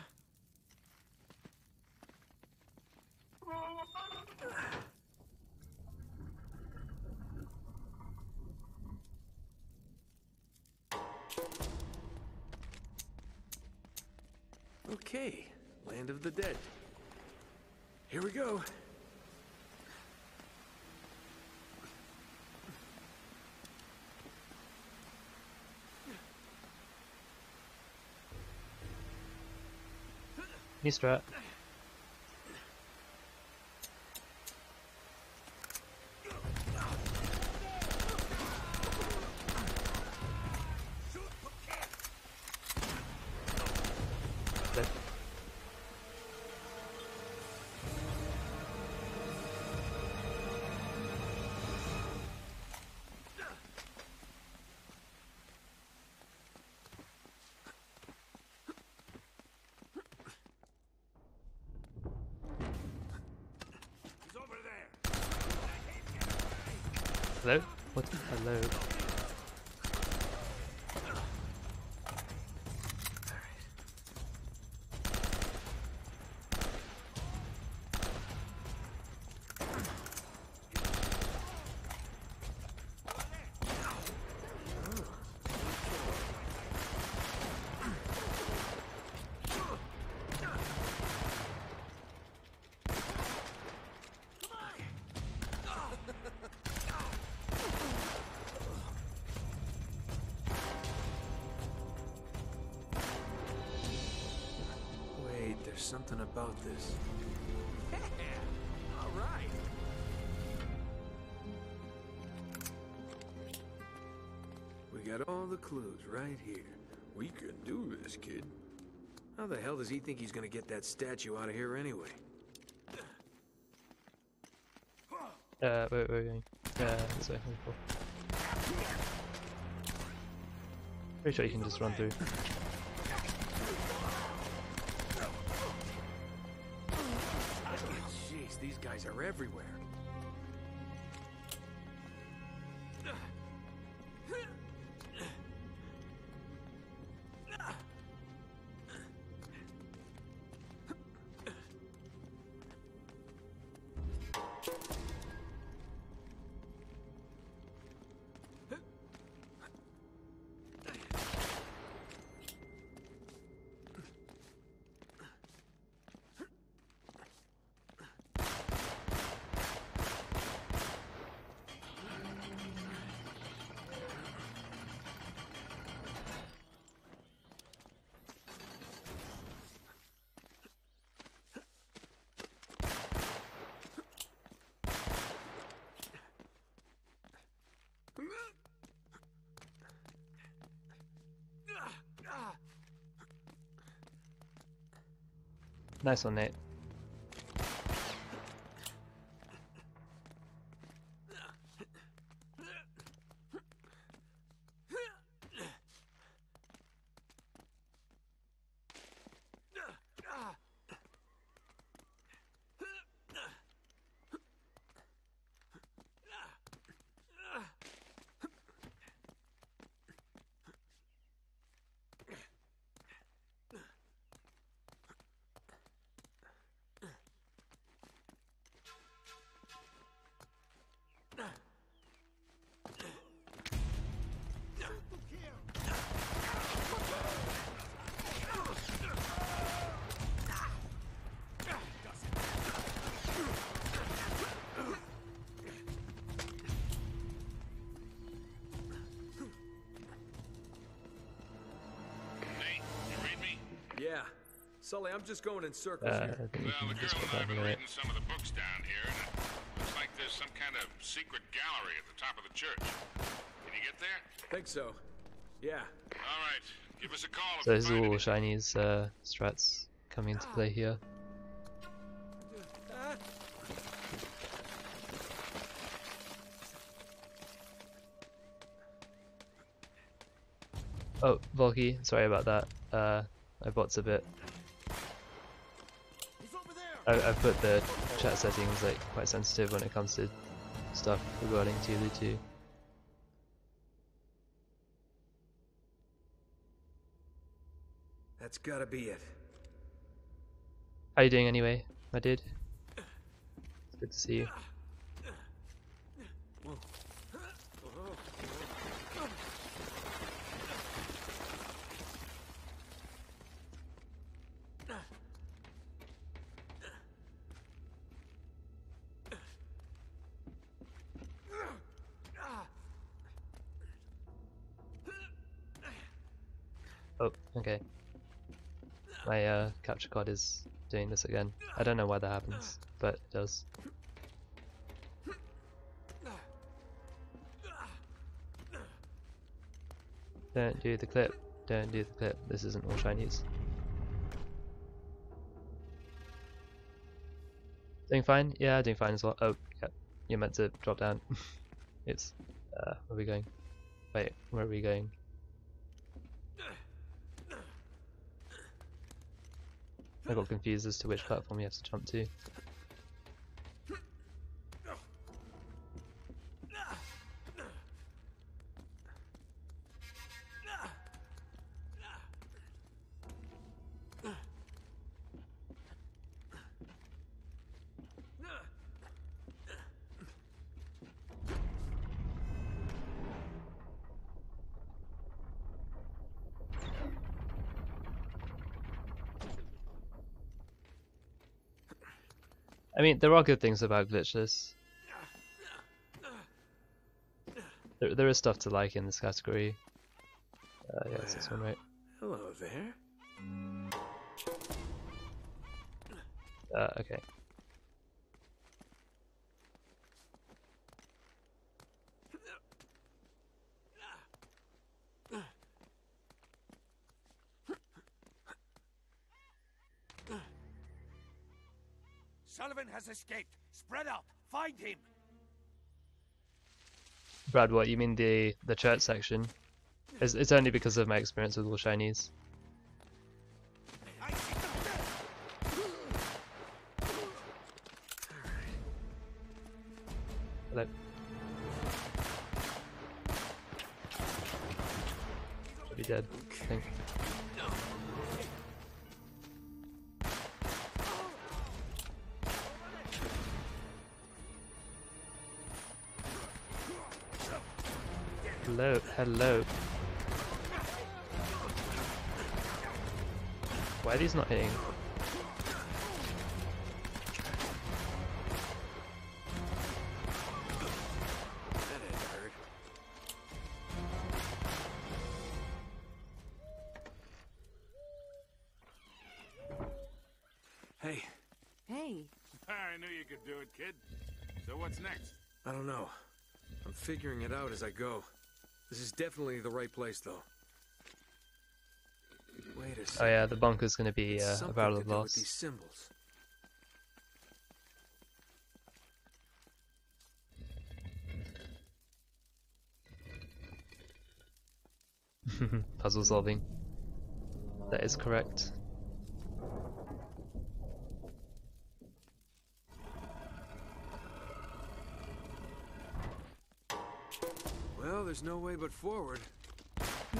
Okay, Land of the Dead. Here we go. New strat. Dead. He's over there. Hello? What? Hello? Wait, there's something about this. All right. We got all the clues right here. We can do this, kid. How the hell does he think he's gonna get that statue out of here anyway? Uh, wait, wait, wait. Uh, this way. Okay, cool. Pretty sure you can just run through. Jeez, these guys are everywhere. Nice one, Nate. Sully, I'm just going in circles Uh, here. I think we Well, the can just girl put and I that have been near it. reading some of the books down here, and it looks like there's some kind of secret gallery at the top of the church. Can you get there? Think so. Yeah. All right. Give us a call if So you this is find all anything. Shiny's uh, strats coming into play here. Ah. Oh, Volky, sorry about that. Uh, my bot's a bit. He's over there. I, I put the chat settings like quite sensitive when it comes to stuff regarding Tulu two. That's gotta be it. How you doing anyway, my dude? It's good to see you. Oh, okay. My uh, capture card is doing this again. I don't know why that happens, but it does. Don't do the clip. Don't do the clip. This isn't all Chinese. Doing fine? Yeah, doing fine as well. Oh, yeah. You're meant to drop down. It's. Uh, where are we going? Wait, where are we going? I got confused as to which platform you have to jump to. I mean, there are good things about glitchless. There, there is stuff to like in this category. Uh, yeah, it's this one, right? Hello there. Uh, okay. Sullivan has escaped. Spread out. Find him. Brad, what you mean the the church section? It's, it's only because of my experience with all shinies. I see them. Hello. Should be dead, I think. Hello, hello. Why are these not hitting? That had to hurt. Hey, Hey, I knew you could do it, kid. So what's next? I don't know. I'm figuring it out as I go. This is definitely the right place, though. Wait a second. Oh yeah, the bunker's gonna be It's uh, a something barrel to of do with loss. these symbols. Puzzle solving. That is correct. Well, there's no way but forward. yeah.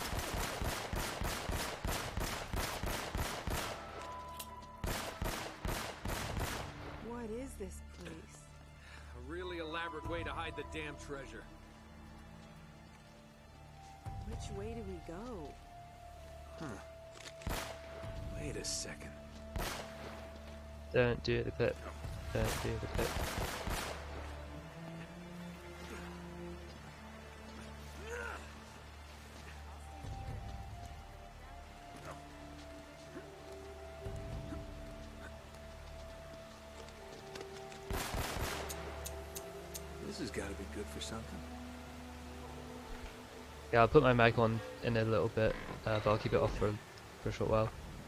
What is this place? A really elaborate way to hide the damn treasure. Which way do we go? Wait a second. Don't do the clip. Don't do the clip. has got to be good for something. Yeah, I'll put my mag on in a little bit, uh, but I'll keep it off for, for a short while.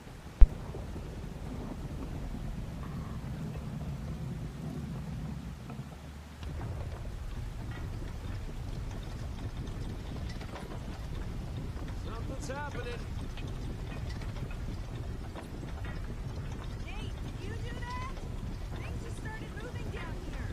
Something's happening. Nate, did you do that? Things just started moving down here.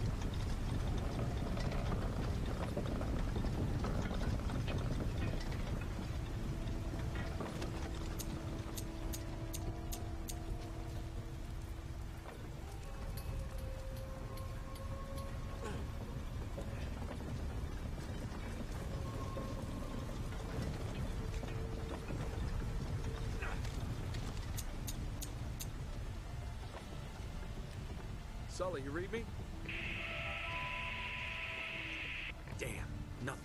Sully, you read me? Damn, nothing.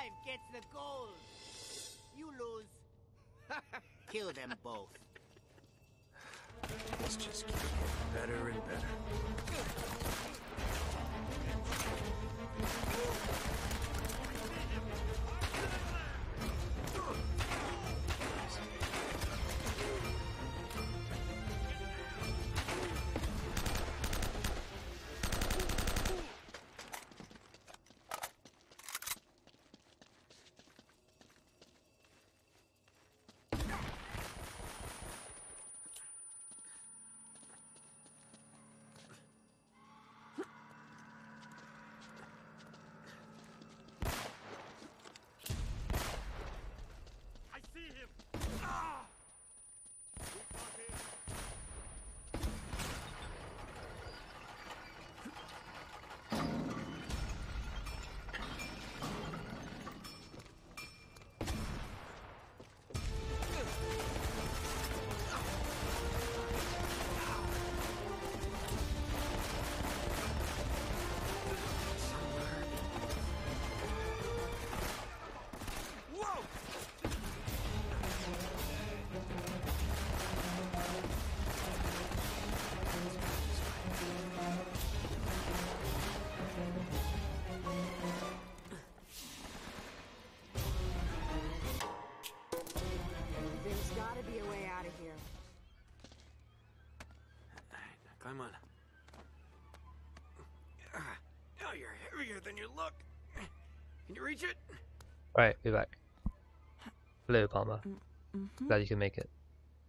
alive gets the gold. You lose. Kill them both. This just keeps getting better and better. There's gotta be a way out of here. Alright, now climb on. Ah, now you're heavier than you look. Can you reach it? Right, we're back. Hello, Palmer. Mm-hmm. Glad you can make it.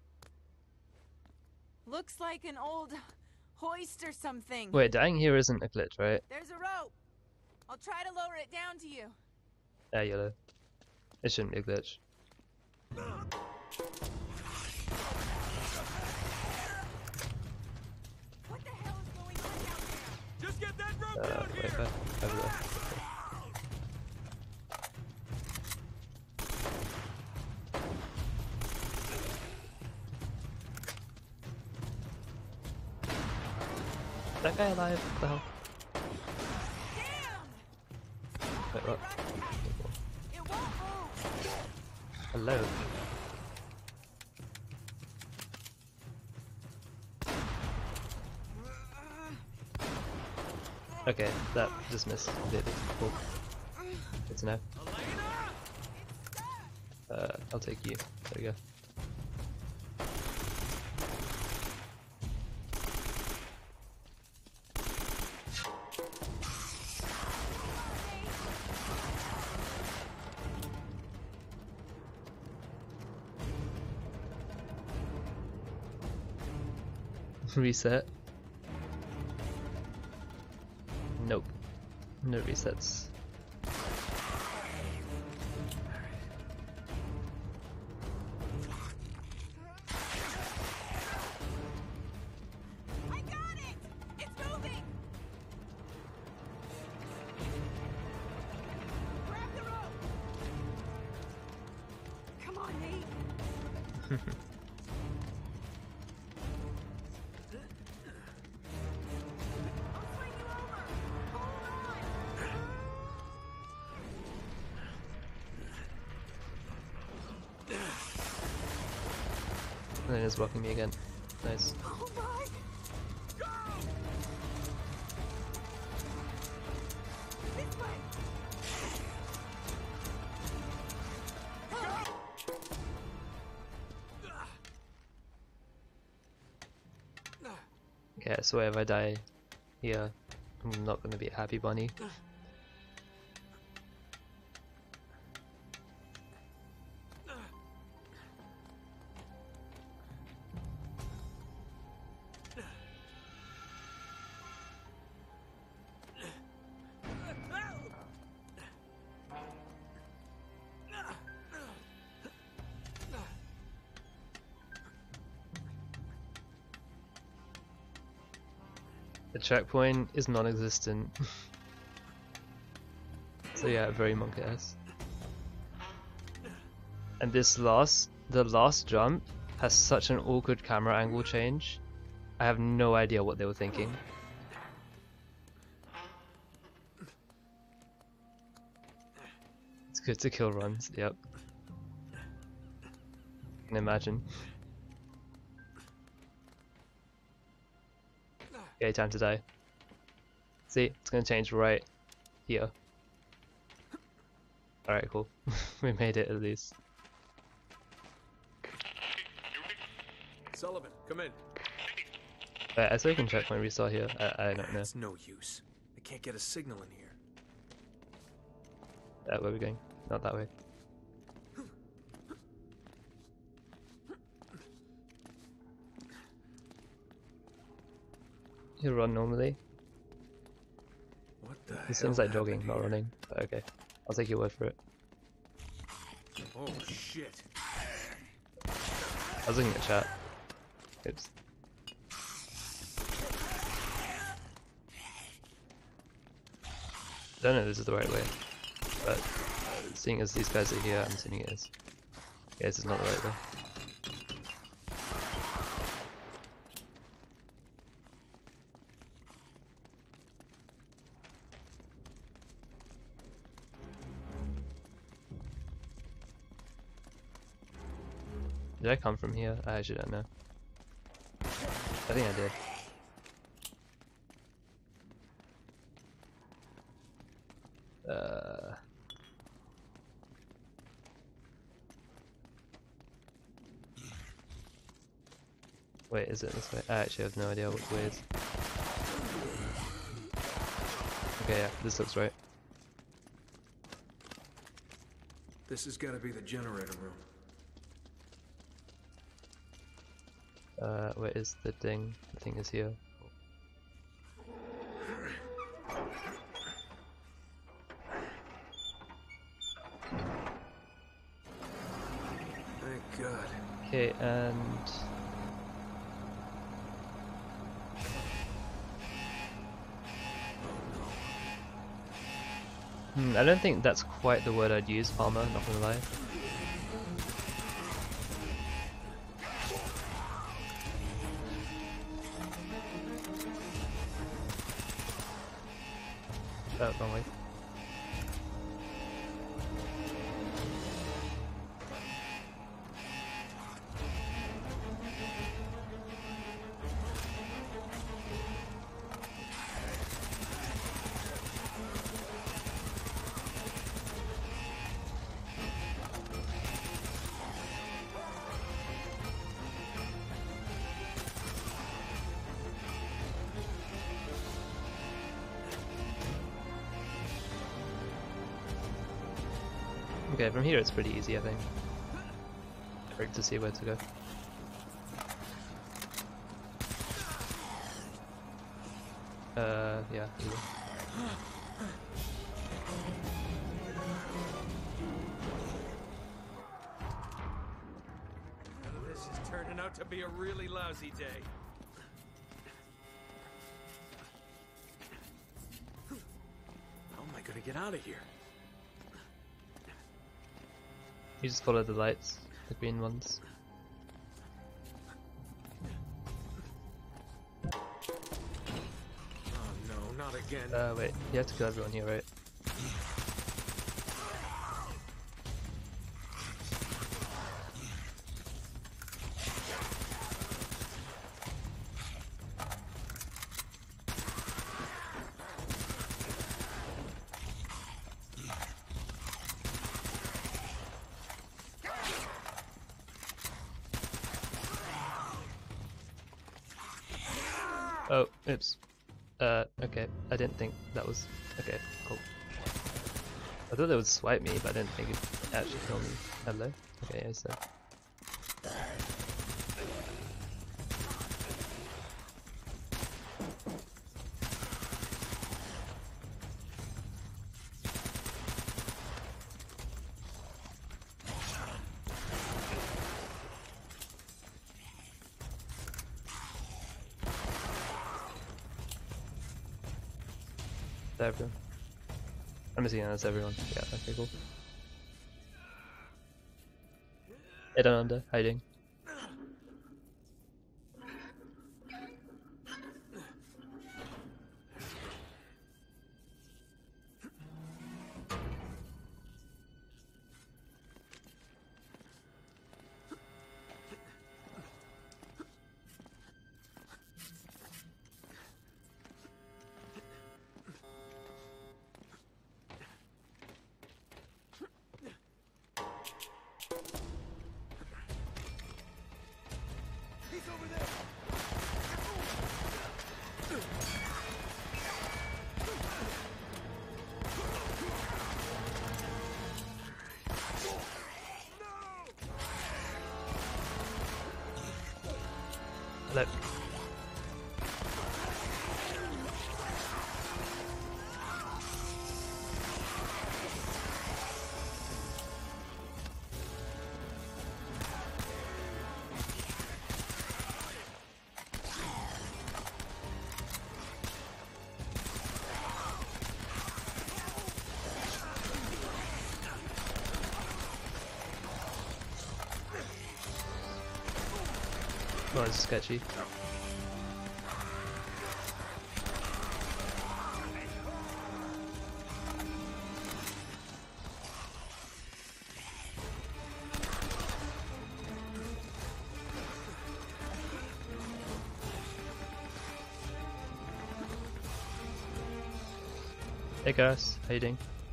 Looks like an old hoist or something. Wait, dying here isn't a glitch, right? There's a rope. I'll try to lower it down to you. Yeah, yellow. It shouldn't be a glitch. What the hell is going on down there? Just get that rope Uh, down wait, here! wait, over there. That guy alive? What the hell? Damn! Wait, what? It won't move. Hello? Okay, that dismissed completely. Cool. Good to know. Uh, I'll take you. There we go. Reset. Nope. No resets. I got it! It's moving! Grab the rope! Come on, Nate! I'll swing you over! Hold on! And then it's blocking me again. Nice. Oh my! This way! Okay, so if I die here, I'm not gonna be a happy bunny. The checkpoint is non-existent. So yeah, very monkey-ass. And this last, the last jump has such an awkward camera angle change. I have no idea what they were thinking. It's good to kill runs, yep. Can imagine. Okay, time to die. See, it's gonna change right here. Alright, cool. We made it at least. Sullivan, come in. Right, I so we can check my restart here. I, I don't know. It's no use. I can't get a signal in here. Uh, where are we going? Not that way. You run normally. What the It hell seems like happened jogging, not here? running. But okay, I'll take your word for it. Oh shit. I was looking at chat. Oops. I don't know if this is the right way, but seeing as these guys are here, I'm assuming it is. Yeah, this is not the right way. Did I come from here? I actually don't know. I think I did. Uh... Wait, is it this way? I actually have no idea which way it is. Okay, yeah, this looks right. This has got to be the generator room. Uh, where is the thing? The thing is here. Thank God. Okay, and... Hmm, I don't think that's quite the word I'd use, Palmer, not gonna lie. Oh, wrong way. Okay, from here it's pretty easy, I think. Hard to see where to go. Uh, yeah. Easy. This is turning out to be a really lousy day. How am I gonna get out of here? You just follow the lights, the green ones. Oh no, not again. Uh, wait, you have to kill everyone here, right? Oh, oops. Uh, okay. I didn't think that was... Okay, cool. I thought they would swipe me, but I didn't think it'd actually kill me. Hello? Okay, yeah, so... Everyone. I'm assuming that's everyone. Yeah, okay, cool. Head on under, hiding. Nope. Oh, it's sketchy. Hey guys, how you doing?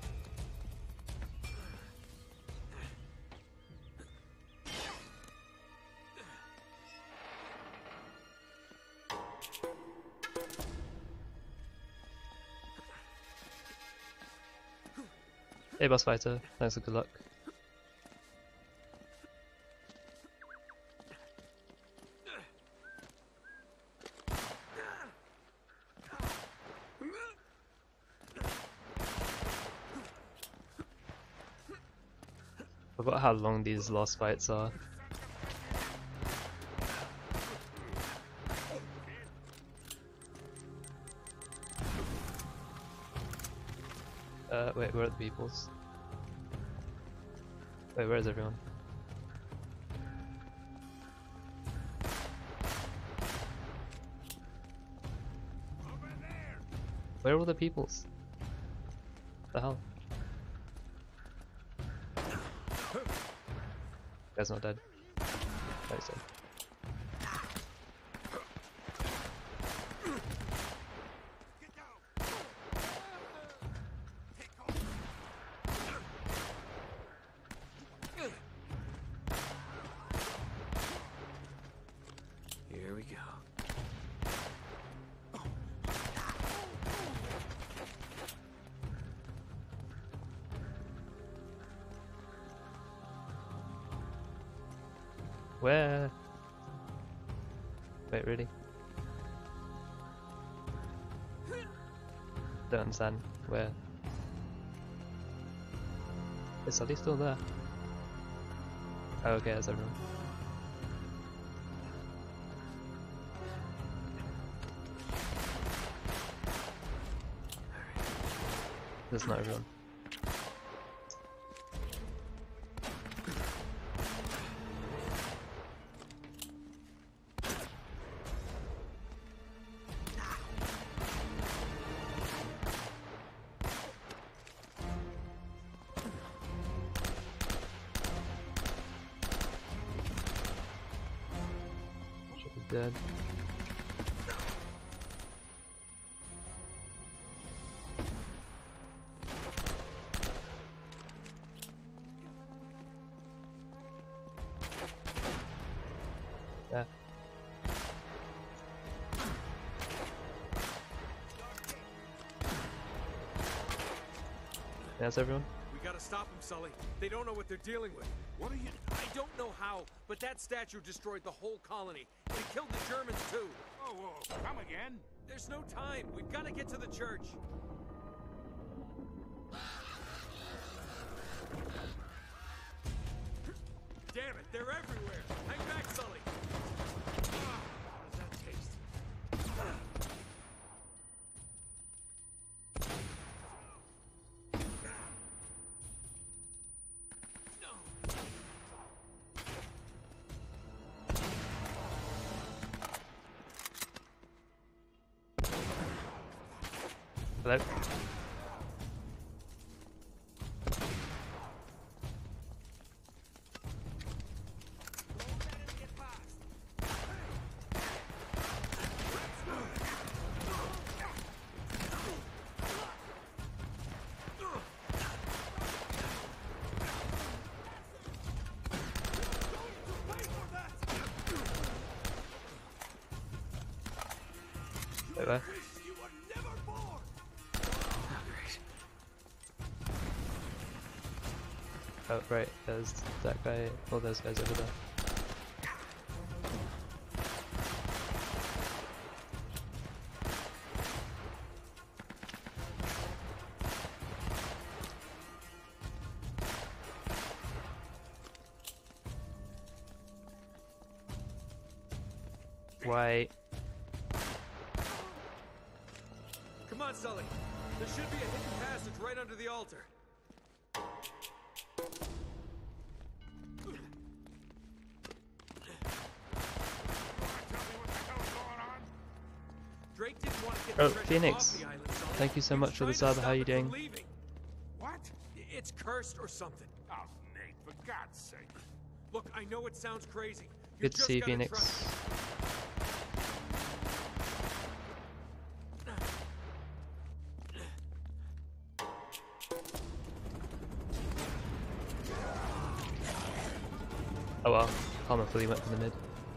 Hey boss fighter, thanks for good luck. Forgot how long these lost fights are. Uh, wait, where are the peoples? Wait, where is everyone? Where are all the peoples? What the hell? Guy's not dead. No, he's dead. Here we go. Where? Wait, really? Don't understand. Where? Is Sully still there? Oh, okay, that's everyone. That's not everyone. Should be dead. Yeah. That's everyone? We gotta stop them, Sully. They don't know what they're dealing with. What are you... I don't know how, but that statue destroyed the whole colony. And it killed the Germans, too. Whoa, whoa, come again? There's no time. We've gotta get to the church. Damn it, they're everywhere. Hang back, Sully. Ah, how does that taste? Hello? Wait, where? Oh, right, there's that guy, all those guys over there. Wait. Come on, Sully. There should be a hidden passage right under the altar. Drake didn't want to get Oh, the treasure Phoenix. off the island, Sully. Thank you so He much was for the trying to sub. stop How you it from doing? leaving. What? It's cursed or something. Oh, Nate, for God's sake. Look, I know it sounds crazy. You Good to just see you, gotta Phoenix. trust me. Oh well, Palmer fully went for the mid.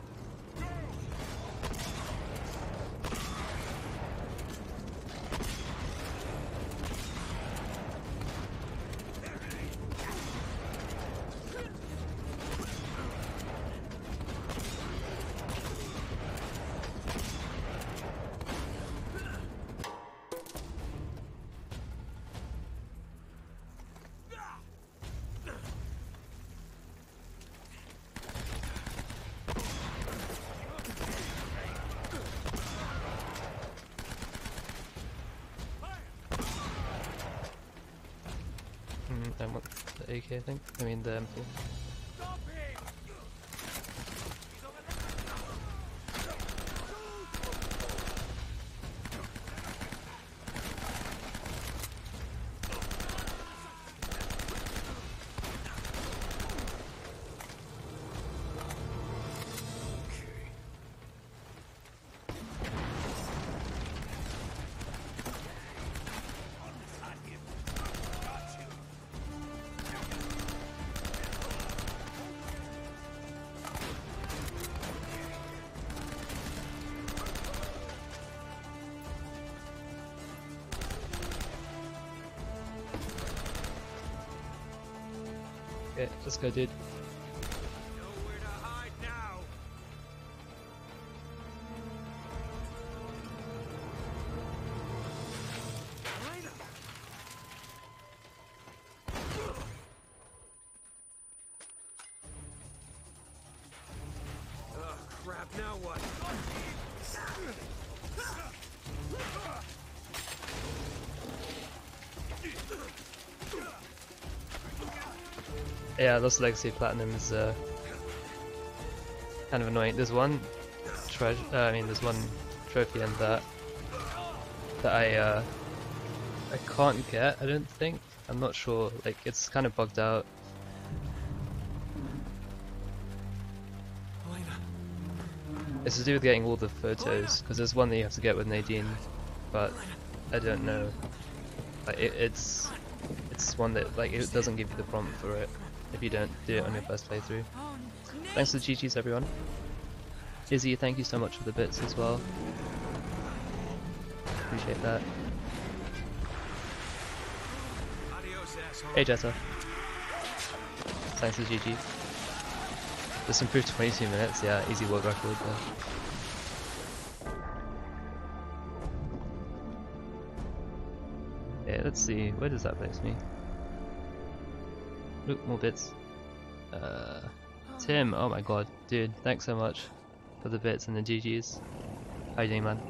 Mm, I want the A K, I think. I mean the M four. Okay, let's go, dude. Nowhere to hide now. Elena! Oh, crap, now what? Yeah, Lost Legacy Platinum is uh, kind of annoying. There's one treasure. Uh, I mean, there's one trophy in that that I uh, I can't get. I don't think. I'm not sure. Like, it's kind of bugged out. Elena. It's to do with getting all the photos, because there's one that you have to get with Nadine, but I don't know. Like, it, it's it's one that like it doesn't give you the prompt for it if you don't do it on your first playthrough. Oh, Nate. Thanks to G Gs everyone. Izzy, thank you so much for the bits as well. Appreciate that. Adios, asshole. Hey Jetta. Thanks to G G. This improved twenty-two minutes, yeah, easy world record there. Yeah, let's see, where does that place me? Look, more bits. Uh, Tim, oh my god, dude, thanks so much for the bits and the G Gs. How you doing, man?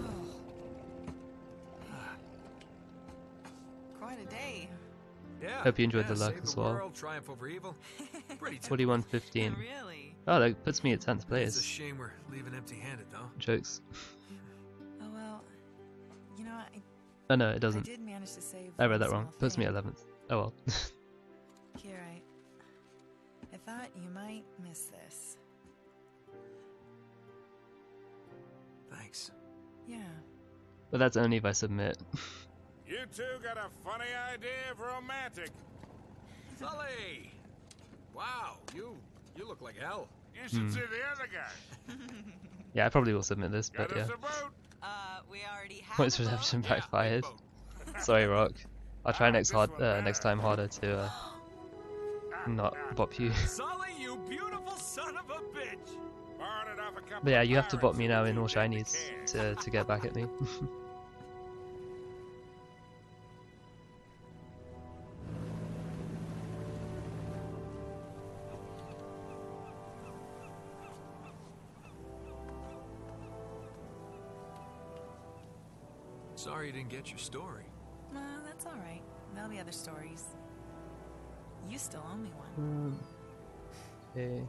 Quite a day. Yeah. Hope you enjoyed yeah, the luck save as the well. World, triumph over evil. Pretty typical. forty-one fifteen. Really? Oh, that puts me at tenth It's a place. shame we're leaving empty-handed, though. Jokes. Oh well. You know, I, Oh no, it I doesn't. did manage to save. I read one that wrong. small Puts me at thing. eleventh. Oh well. Here, I. I thought you might miss this. Thanks. Yeah. But that's only if I submit. You two got a funny idea of romantic. Sully! Wow, you you look like hell. You should Hmm. see the other guy. Yeah, I probably will submit this, Got but yeah. us a boat. Uh, we already have. Points a boat. redemption Yeah, backfired. big boat. Sorry, Rock. I'll try Ah, next this hard, one uh, better. next time harder to uh, not bop you. Sully, you beautiful son of a bitch! Borrowed it off a couple But yeah, of you have to bop pirates me who now were in too all big to shinies care. to to get back at me. Sorry you didn't get your story. Uh, that's alright. There'll be other stories. You still owe me one. Um, okay.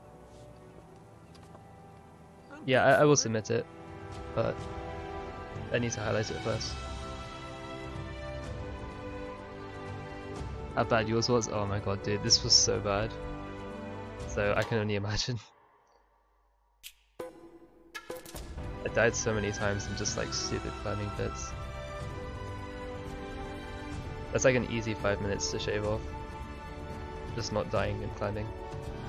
I'm Yeah, good I, I will for it. submit it, but I need to highlight it first. How bad yours was? Oh my god, dude, this was so bad. So I can only imagine. I died so many times in just like stupid climbing bits. That's like an easy five minutes to shave off. Just not dying and climbing.